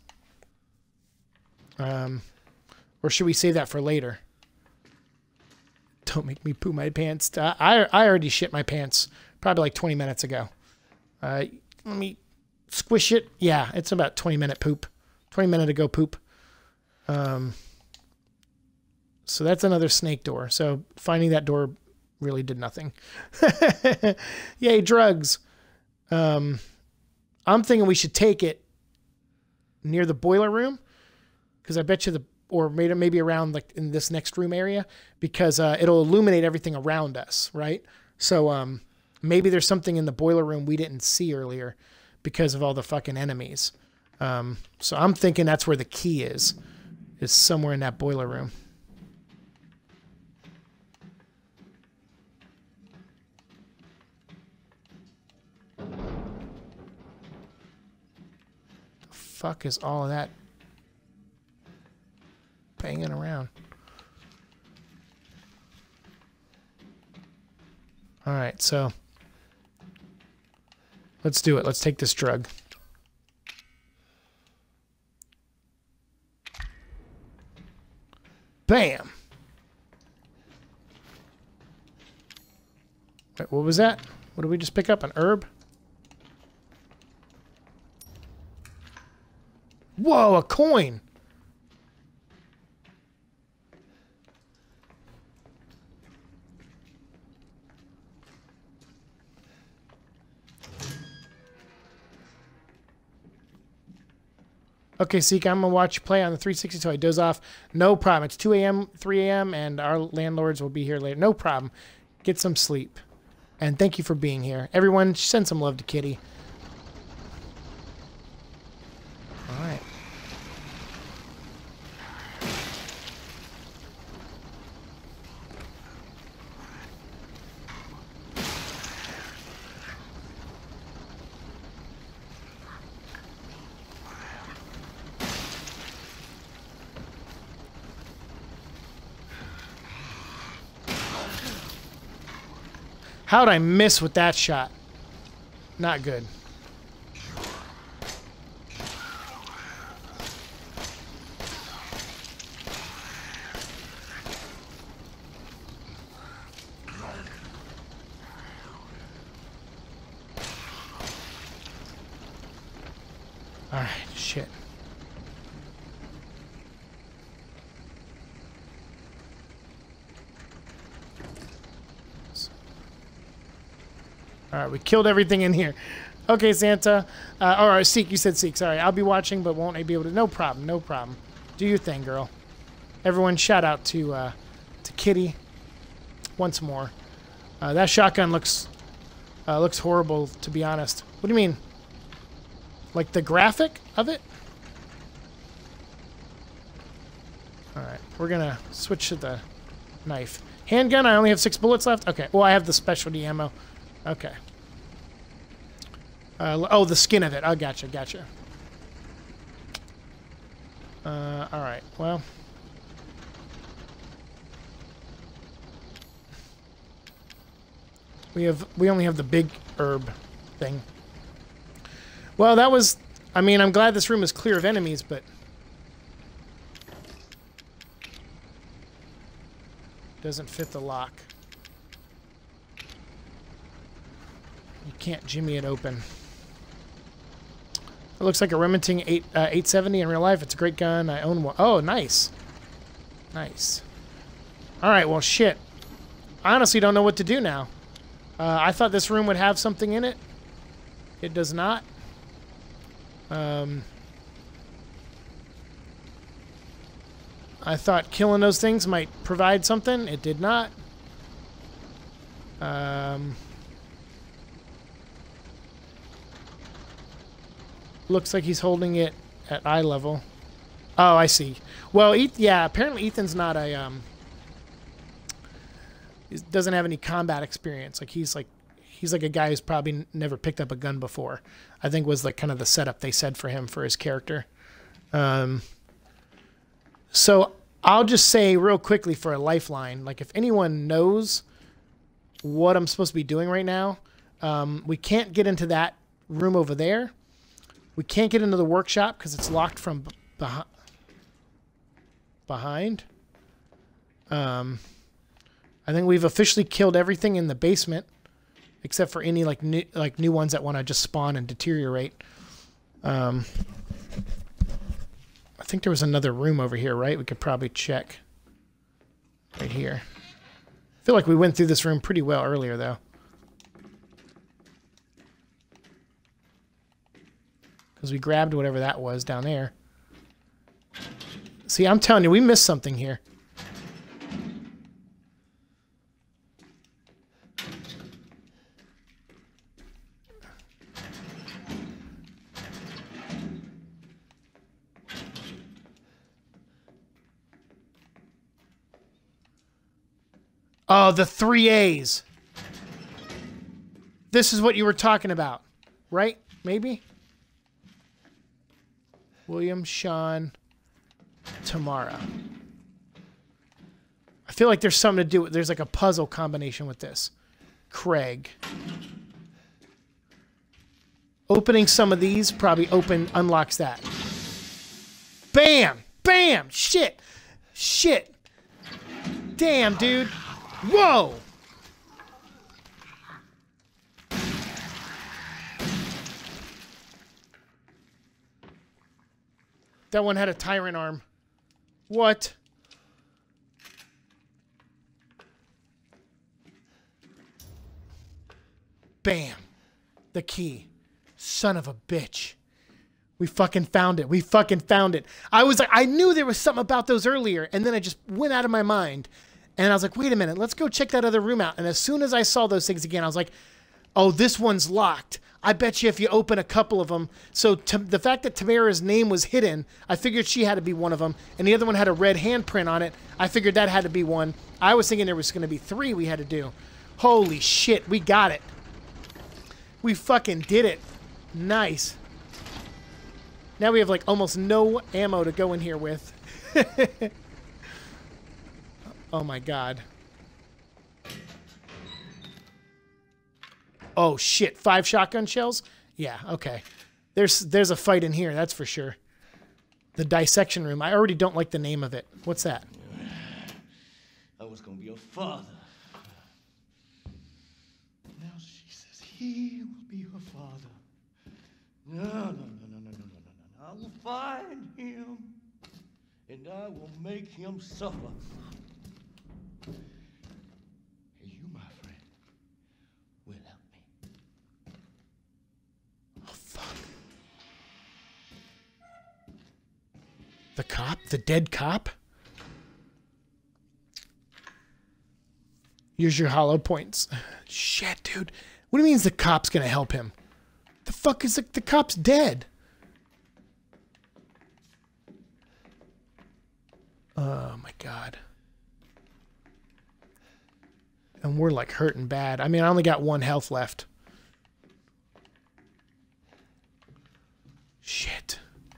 Um, or should we save that for later? Don't make me poo my pants. Uh, I, I already shit my pants probably like twenty minutes ago. Uh, let me squish it. Yeah, it's about twenty minute poop. twenty minute ago poop. Um, so that's another snake door. So finding that door really did nothing. Yay, drugs. Um, I'm thinking we should take it near the boiler room because I bet you the or maybe maybe around like in this next room area because uh, it'll illuminate everything around us, right? So um, maybe there's something in the boiler room we didn't see earlier because of all the fucking enemies. Um, so I'm thinking that's where the key is, is somewhere in that boiler room. The fuck is all of that banging around? All right, so let's do it. Let's take this drug. Bam. Wait, what was that? What did we just pick up? An herb? Whoa, a coin. Okay, Seek, I'm going to watch you play on the three sixty till I doze off. No problem. It's two A M, three A M, and our landlords will be here later. No problem. Get some sleep. And thank you for being here. Everyone, send some love to Kitty. All right. How'd I miss with that shot? Not good. All right, shit. All right, we killed everything in here. Okay, Santa. Uh, all right, Seek, you said Seek. Sorry, I'll be watching, but won't I be able to? No problem, no problem. Do your thing, girl. Everyone, shout out to uh, to Kitty once more. Uh, that shotgun looks uh, looks horrible, to be honest. What do you mean? Like the graphic of it? All right, we're gonna switch to the knife. Handgun, I only have six bullets left. Okay, well, I have the specialty ammo. Okay. Uh, oh, the skin of it. Oh, gotcha, gotcha. Uh, all right. Well, we have we only have the big herb thing. Well, that was. I mean, I'm glad this room is clear of enemies, but doesn't fit the lock. You can't jimmy it open. It looks like a Remington eight, uh, eight seventy in real life. It's a great gun. I own one. Oh, nice. Nice. All right, well, shit. I honestly don't know what to do now. Uh, I thought this room would have something in it. It does not. Um, I thought killing those things might provide something. It did not. Um... Looks like he's holding it at eye level. Oh, I see. Well, Eth yeah, apparently Ethan's not a, um... he doesn't have any combat experience. Like, he's like, he's like a guy who's probably n never picked up a gun before. I think was like kind of the setup they said for him, for his character. Um... So, I'll just say real quickly for a lifeline, like, if anyone knows what I'm supposed to be doing right now, um, we can't get into that room over there. We can't get into the workshop because it's locked from beh behind. Um, I think we've officially killed everything in the basement, except for any like new like new ones that want to just spawn and deteriorate. Um, I think there was another room over here, right? We could probably check right here. I feel like we went through this room pretty well earlier, though. Because we grabbed whatever that was down there. See, I'm telling you, we missed something here. Oh, the three A's. This is what you were talking about, right? Maybe? William, Sean, Tamara. I feel like there's something to do with, there's like a puzzle combination with this. Craig. Opening some of these probably open, unlocks that. Bam! Bam! Shit! Shit! Damn, dude. Whoa! That one had a tyrant arm. What? Bam. The key. Son of a bitch. We fucking found it. We fucking found it. I was like, I knew there was something about those earlier, and then I just went out of my mind. And I was like, wait a minute, let's go check that other room out. And as soon as I saw those things again, I was like, oh, this one's locked. I bet you if you open a couple of them. So the fact that Tamara's name was hidden, I figured she had to be one of them. And the other one had a red handprint on it. I figured that had to be one. I was thinking there was going to be three we had to do. Holy shit, we got it. We fucking did it. Nice. Now we have like almost no ammo to go in here with. Oh my god. Oh shit, five shotgun shells? Yeah, okay. There's there's a fight in here, that's for sure. The dissection room. I already don't like the name of it. What's that? I was gonna be a father. Now she says he will be her father. No, no, no, no, no, no, no, no, no. I will find him and I will make him suffer. You, my friend, will help me. Oh, fuck. The cop? The dead cop? Use your hollow points. Shit, dude. What do you mean the cop's gonna help him? The fuck is the, the cop's dead? Oh my god. And we're like hurting bad. I mean, I only got one health left. Shit.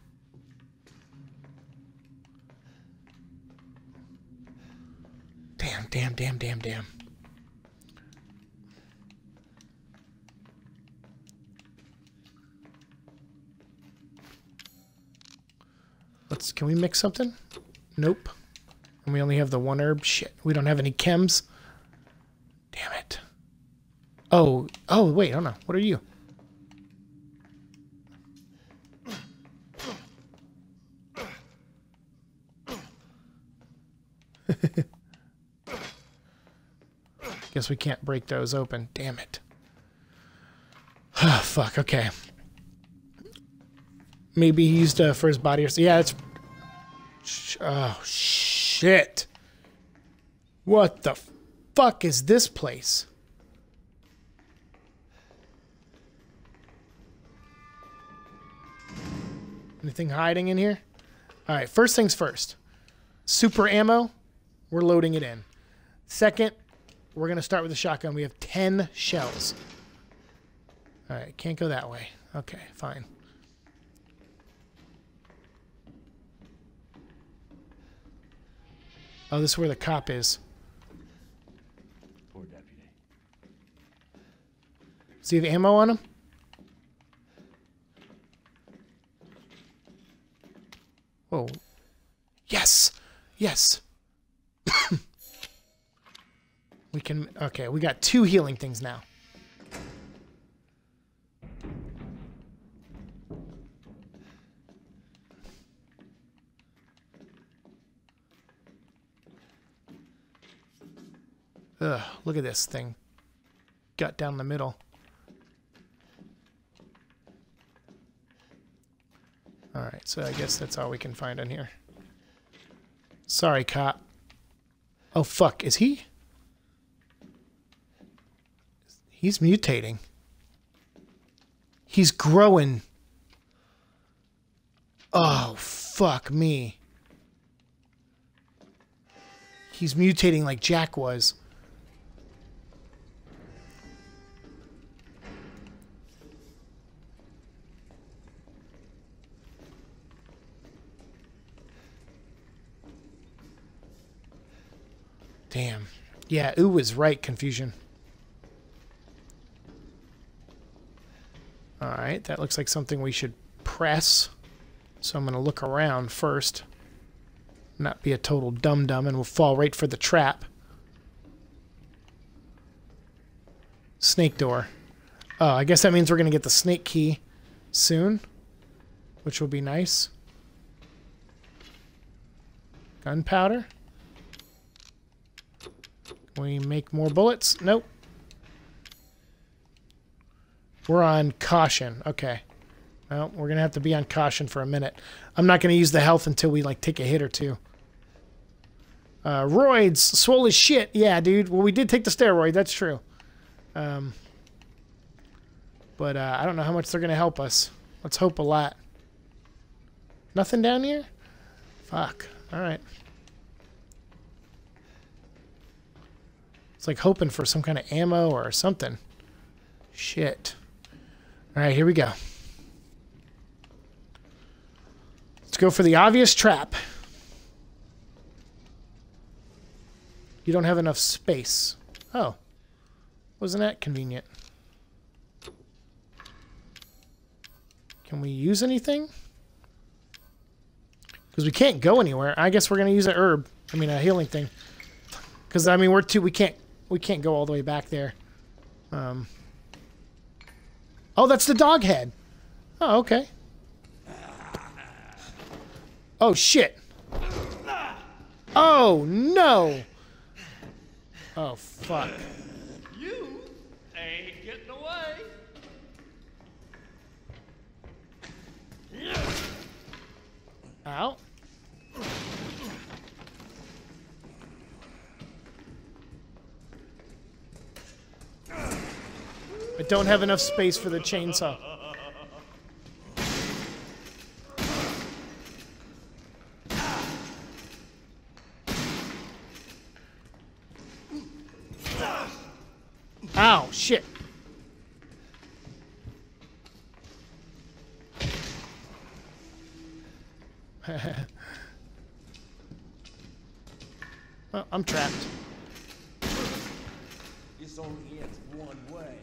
Damn, damn, damn, damn, damn. Let's, can we mix something? Nope. And we only have the one herb. Shit, we don't have any chems. Damn it. Oh, oh, wait, hold on. What are you? Guess we can't break those open. Damn it. Oh, fuck, okay. Maybe he used uh, for his body or so. Yeah, it's... Oh, shit. What the fuck is this place? Anything hiding in here? Alright, first things first. Super ammo. We're loading it in. Second, we're going to start with the shotgun. We have ten shells. Alright, can't go that way. Okay, fine. Oh, this is where the cop is. Poor deputy. Does he have ammo on him? Whoa. Yes! Yes! We can... Okay, we got two healing things now. Ugh, look at this thing. Gut down the middle. Alright, so I guess that's all we can find on here. Sorry, cop. Oh, fuck. Is he? He's mutating. He's growing. Oh, fuck me. He's mutating like Jack was. Damn. Yeah, ooh was right, confusion. Alright, that looks like something we should press. So I'm going to look around first. Not be a total dum-dum, and we'll fall right for the trap. Snake door. Oh, I guess that means we're going to get the snake key soon, which will be nice. Gunpowder. Can we make more bullets? Nope. We're on caution. Okay. Well, we're going to have to be on caution for a minute. I'm not going to use the health until we, like, take a hit or two. Uh, roids. Swole as shit. Yeah, dude. Well, we did take the steroid. That's true. Um, but uh, I don't know how much they're going to help us. Let's hope a lot. Nothing down here? Fuck. All right. It's like hoping for some kind of ammo or something. Shit. All right, here we go. Let's go for the obvious trap. You don't have enough space. Oh. Wasn't that convenient? Can we use anything? Because we can't go anywhere. I guess we're going to use a herb. I mean, a healing thing. Because, I mean, we're too... We can't, we can't go all the way back there. Um... Oh, that's the dog head. Oh, okay. Oh, shit. Oh, no. Oh, fuck. You ain't getting away. Ow. I don't have enough space for the chainsaw. Ow, shit. Well, I'm trapped. This only ends one way.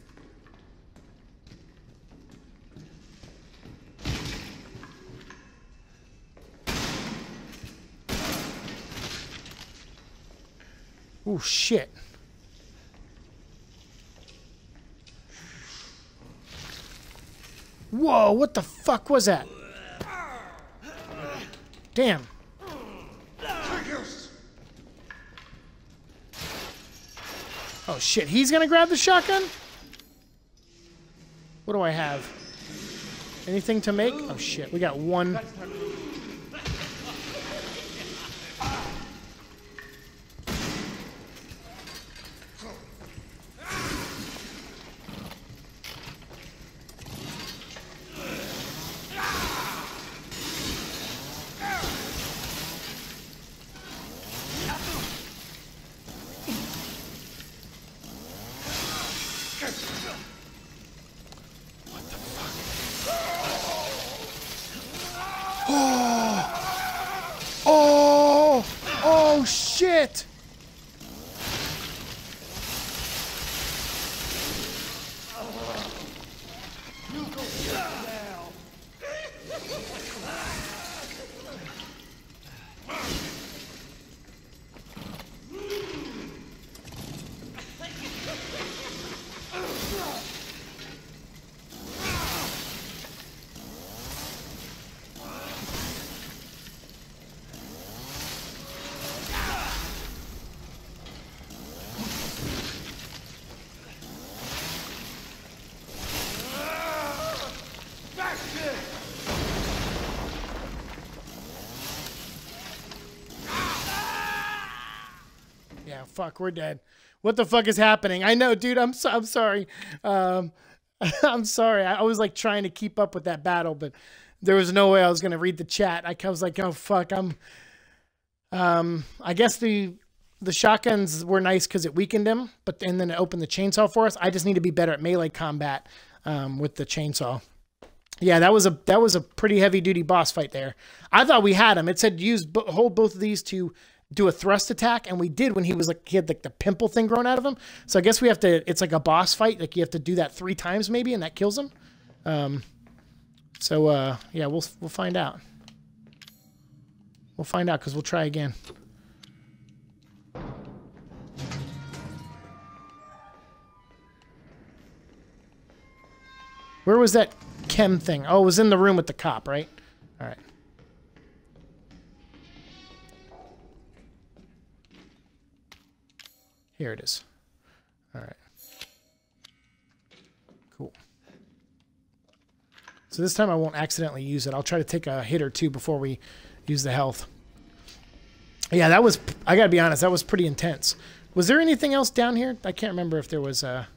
Oh, shit. Whoa, what the fuck was that? Damn. Oh, shit. He's gonna grab the shotgun? What do I have? Anything to make? Oh, shit. We got one. Oh! Oh, shit! Yeah, fuck, we're dead. What the fuck is happening? I know, dude. I'm so, I'm sorry. Um, I'm sorry. I, I was like trying to keep up with that battle, but there was no way I was gonna read the chat. I, I was like, oh fuck. I'm. Um, I guess the the shotguns were nice because it weakened him, but and then it opened the chainsaw for us. I just need to be better at melee combat um, with the chainsaw. Yeah, that was a that was a pretty heavy duty boss fight there. I thought we had him. It said use hold both of these to do a thrust attack, and we did when he was like, he had like the pimple thing growing out of him. So I guess we have to, it's like a boss fight. Like you have to do that three times maybe, and that kills him. Um, so uh, yeah, we'll, we'll find out. We'll find out because we'll try again. Where was that chem thing? Oh, it was in the room with the cop, right? All right. Here it is. All right. Cool. So this time I won't accidentally use it. I'll try to take a hit or two before we use the health. Yeah, that was, I gotta be honest, that was pretty intense. Was there anything else down here? I can't remember if there was uh,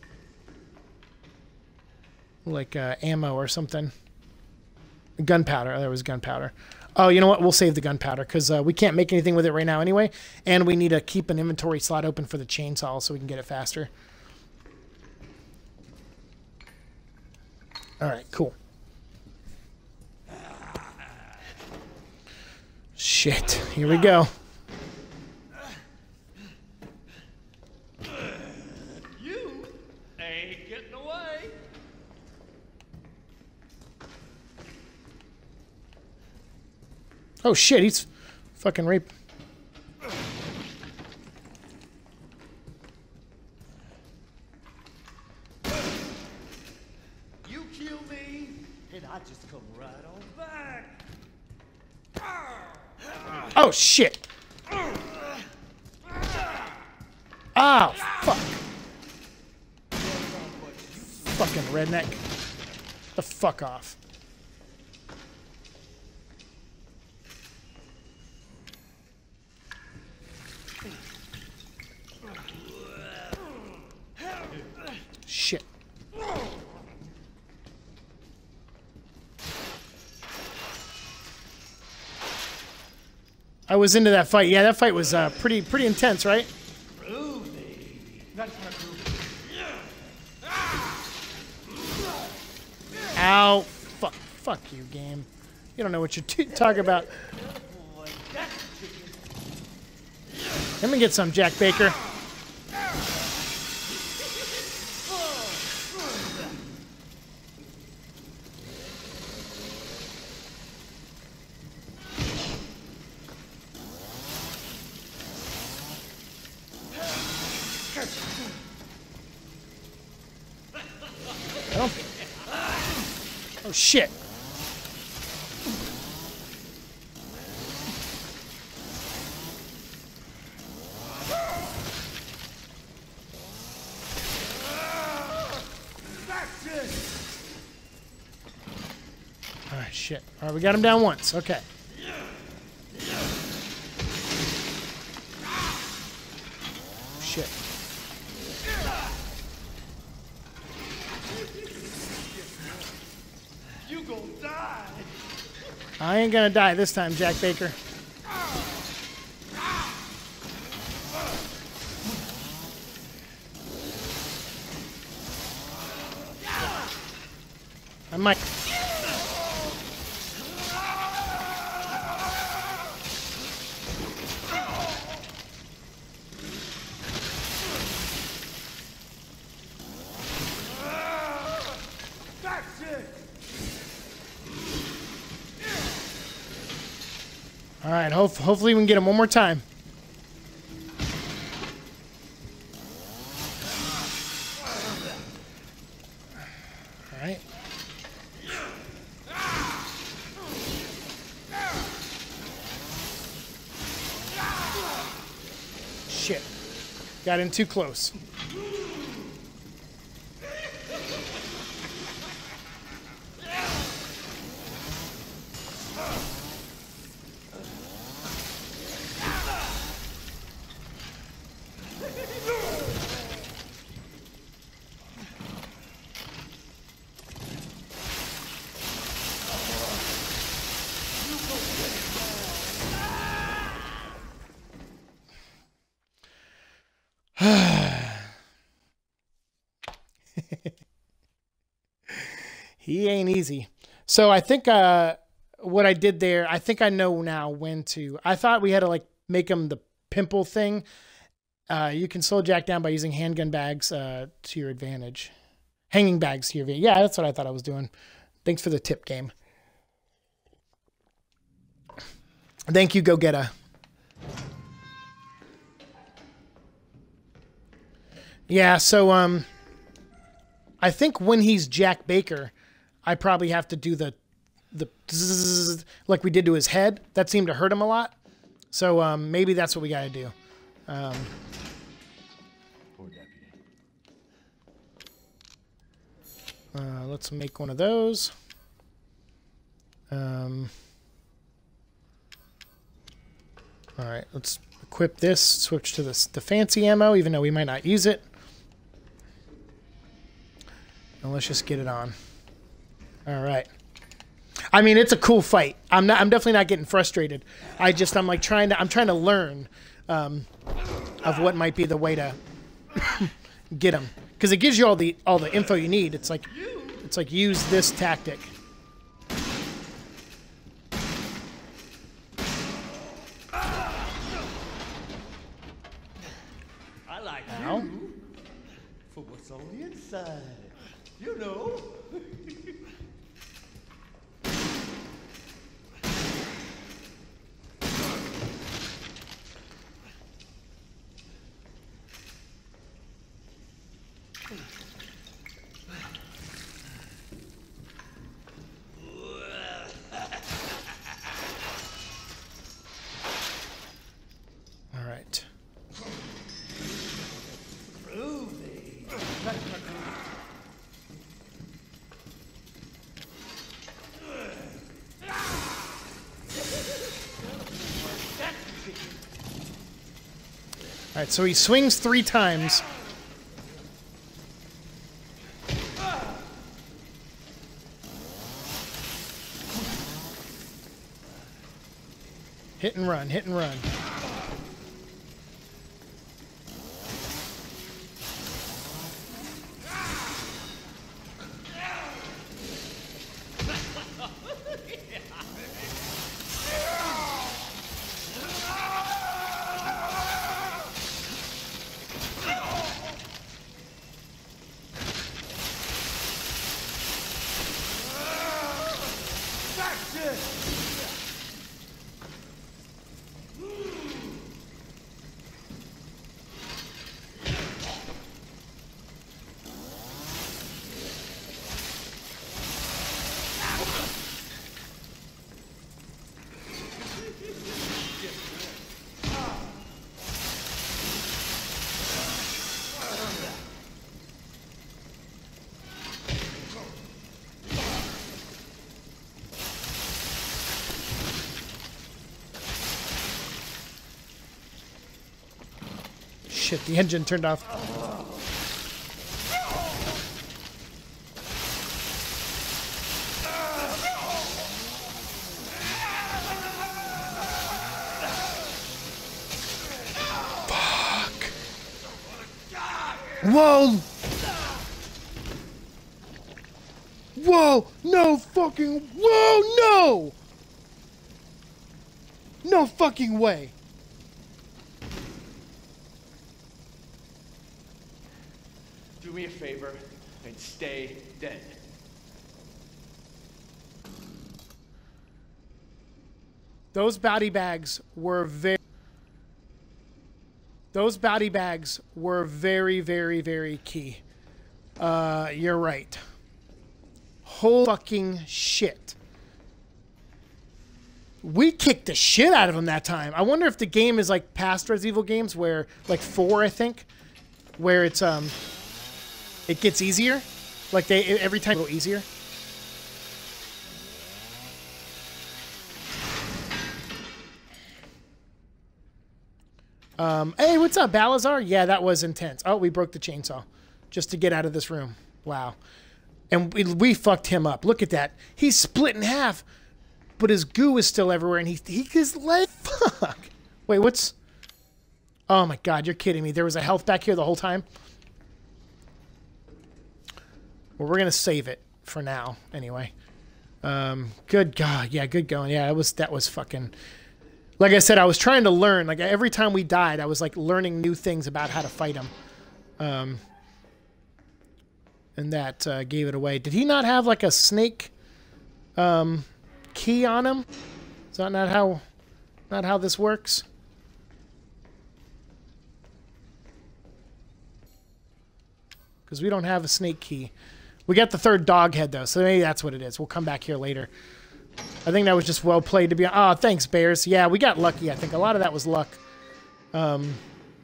like uh, ammo or something. Gunpowder. Oh, there was gunpowder. Oh, you know what? We'll save the gunpowder because uh, we can't make anything with it right now anyway. And we need to keep an inventory slot open for the chainsaw so we can get it faster. All right, cool. Shit. Here we go. You ain't getting away. Oh shit, he's fucking rape. You kill me, and I just come right on back. Oh shit. Oh fuck. Fucking redneck. The fuck off. Shit. I was into that fight. Yeah, that fight was uh, pretty pretty intense, right? Ow. Fuck. Fuck you, game. You don't know what you're t talking about. Let me get some, Jack Baker. Oh shit. All right, shit. All right, we got him down once. Okay. Shit. You gonna die. I ain't gonna die this time, Jack Baker. I might. That's it. All right, hope, hopefully we can get him one more time. All right. Shit. Got in too close. He ain't easy. So I think uh, what I did there, I think I know now when to. I thought we had to like make them the pimple thing. Uh, you can slow Jack down by using handgun bags uh, to your advantage. Hanging bags to your advantage. Yeah, that's what I thought I was doing. Thanks for the tip, game. Thank you, Go Getta. Yeah, so um, I think when he's Jack Baker, I probably have to do the the zzz, like we did to his head. That seemed to hurt him a lot. So um, maybe that's what we got to do. Um, Poor deputy. uh, let's make one of those. Um, all right, let's equip this. Switch to this, the fancy ammo, even though we might not use it. And let's just get it on. All right. I mean, it's a cool fight. I'm not. I'm definitely not getting frustrated. I just. I'm like trying to. I'm trying to learn um, of what might be the way to get him, because it gives you all the all the info you need. It's like, it's like use this tactic. I like Ow. you for what's on the inside. You know. All right. All right, so he swings three times. Hit and run, hit and run. Shit, the engine turned off. Fuck. Whoa! Whoa! No fucking... Whoa! No! No fucking way! Do me a favor and stay dead. Those body bags were very... Those body bags were very, very, very key. Uh, you're right. Holy fucking shit. We kicked the shit out of him that time. I wonder if the game is like past Resident Evil games where, like four, I think, where it's, um, it gets easier. Like they, every time it go easier. Um, hey, what's up, Balazar? Yeah, that was intense. Oh, we broke the chainsaw just to get out of this room. Wow. And we, we fucked him up. Look at that. He's split in half, but his goo is still everywhere, and he, he his leg. Fuck. Wait, what's... Oh, my God, you're kidding me. There was a health back here the whole time? Well, we're going to save it for now, anyway. Um, good God. Yeah, good going. Yeah, it was, that was fucking... like I said, I was trying to learn. Like every time we died, I was like learning new things about how to fight him. Um, and that uh, gave it away. Did he not have like a snake um, key on him? Is that not how, not how this works? Because we don't have a snake key. We got the third dog head though, so maybe that's what it is. We'll come back here later. I think that was just well played to be. Oh, thanks, Bears. Yeah, we got lucky. I think a lot of that was luck. Um,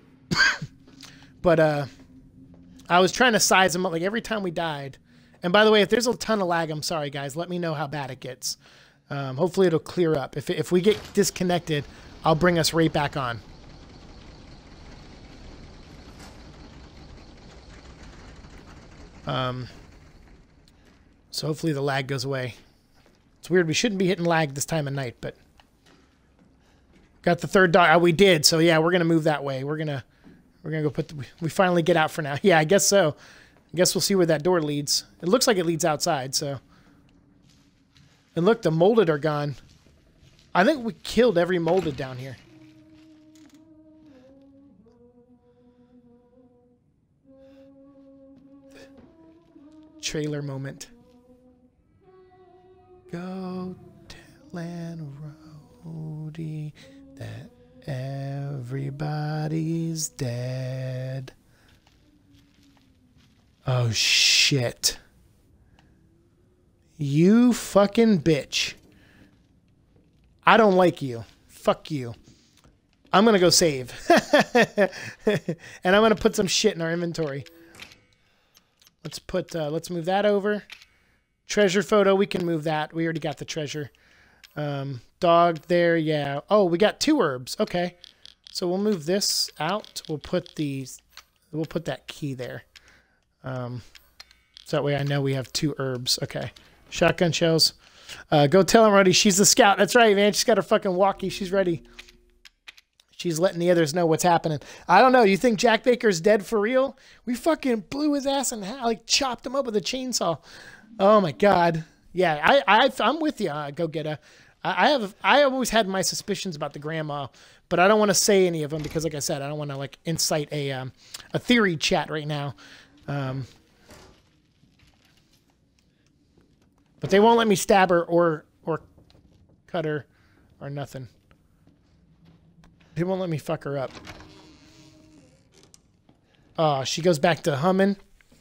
but uh, I was trying to size them up. Like every time we died. And by the way, if there's a ton of lag, I'm sorry, guys. Let me know how bad it gets. Um, hopefully it'll clear up. If if we get disconnected, I'll bring us right back on. Um. So hopefully the lag goes away. It's weird. We shouldn't be hitting lag this time of night, but got the third dog. Oh, we did. So yeah, we're gonna move that way. We're gonna we're gonna go put. The, we finally get out for now. Yeah, I guess so. I guess we'll see where that door leads. It looks like it leads outside. So. And look, the molded are gone. I think we killed every molded down here. Trailer moment. Go tell Aunt Rhodey that everybody's dead. Oh, shit. You fucking bitch. I don't like you. Fuck you. I'm gonna go save. And I'm gonna put some shit in our inventory. Let's put, uh, let's move that over. Treasure photo, we can move that. We already got the treasure. Um, dog there, yeah. Oh, we got two herbs. Okay. So we'll move this out. We'll put these, we'll put that key there. Um, so that way I know we have two herbs. Okay. Shotgun shells. Uh, go tell him, Rhodey, she's the scout. That's right, man. She's got her fucking walkie. She's ready. She's letting the others know what's happening. I don't know. You think Jack Baker's dead for real? We fucking blew his ass in half, like chopped him up with a chainsaw. Oh my god. Yeah, I, I, I'm with you. Uh, go get a. I have. I always had my suspicions about the grandma, but I don't want to say any of them because, like I said, I don't want to like incite a um, a theory chat right now. Um, but they won't let me stab her or or cut her or nothing. They won't let me fuck her up. Oh, she goes back to humming.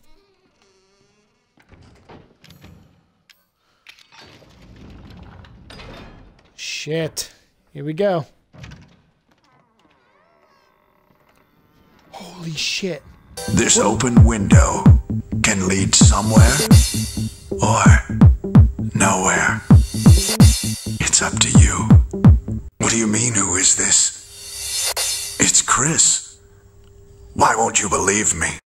Shit. Here we go. Holy shit. This open window can lead somewhere or nowhere. It's up to you. What do you mean, who is this? It's Chris. Why won't you believe me?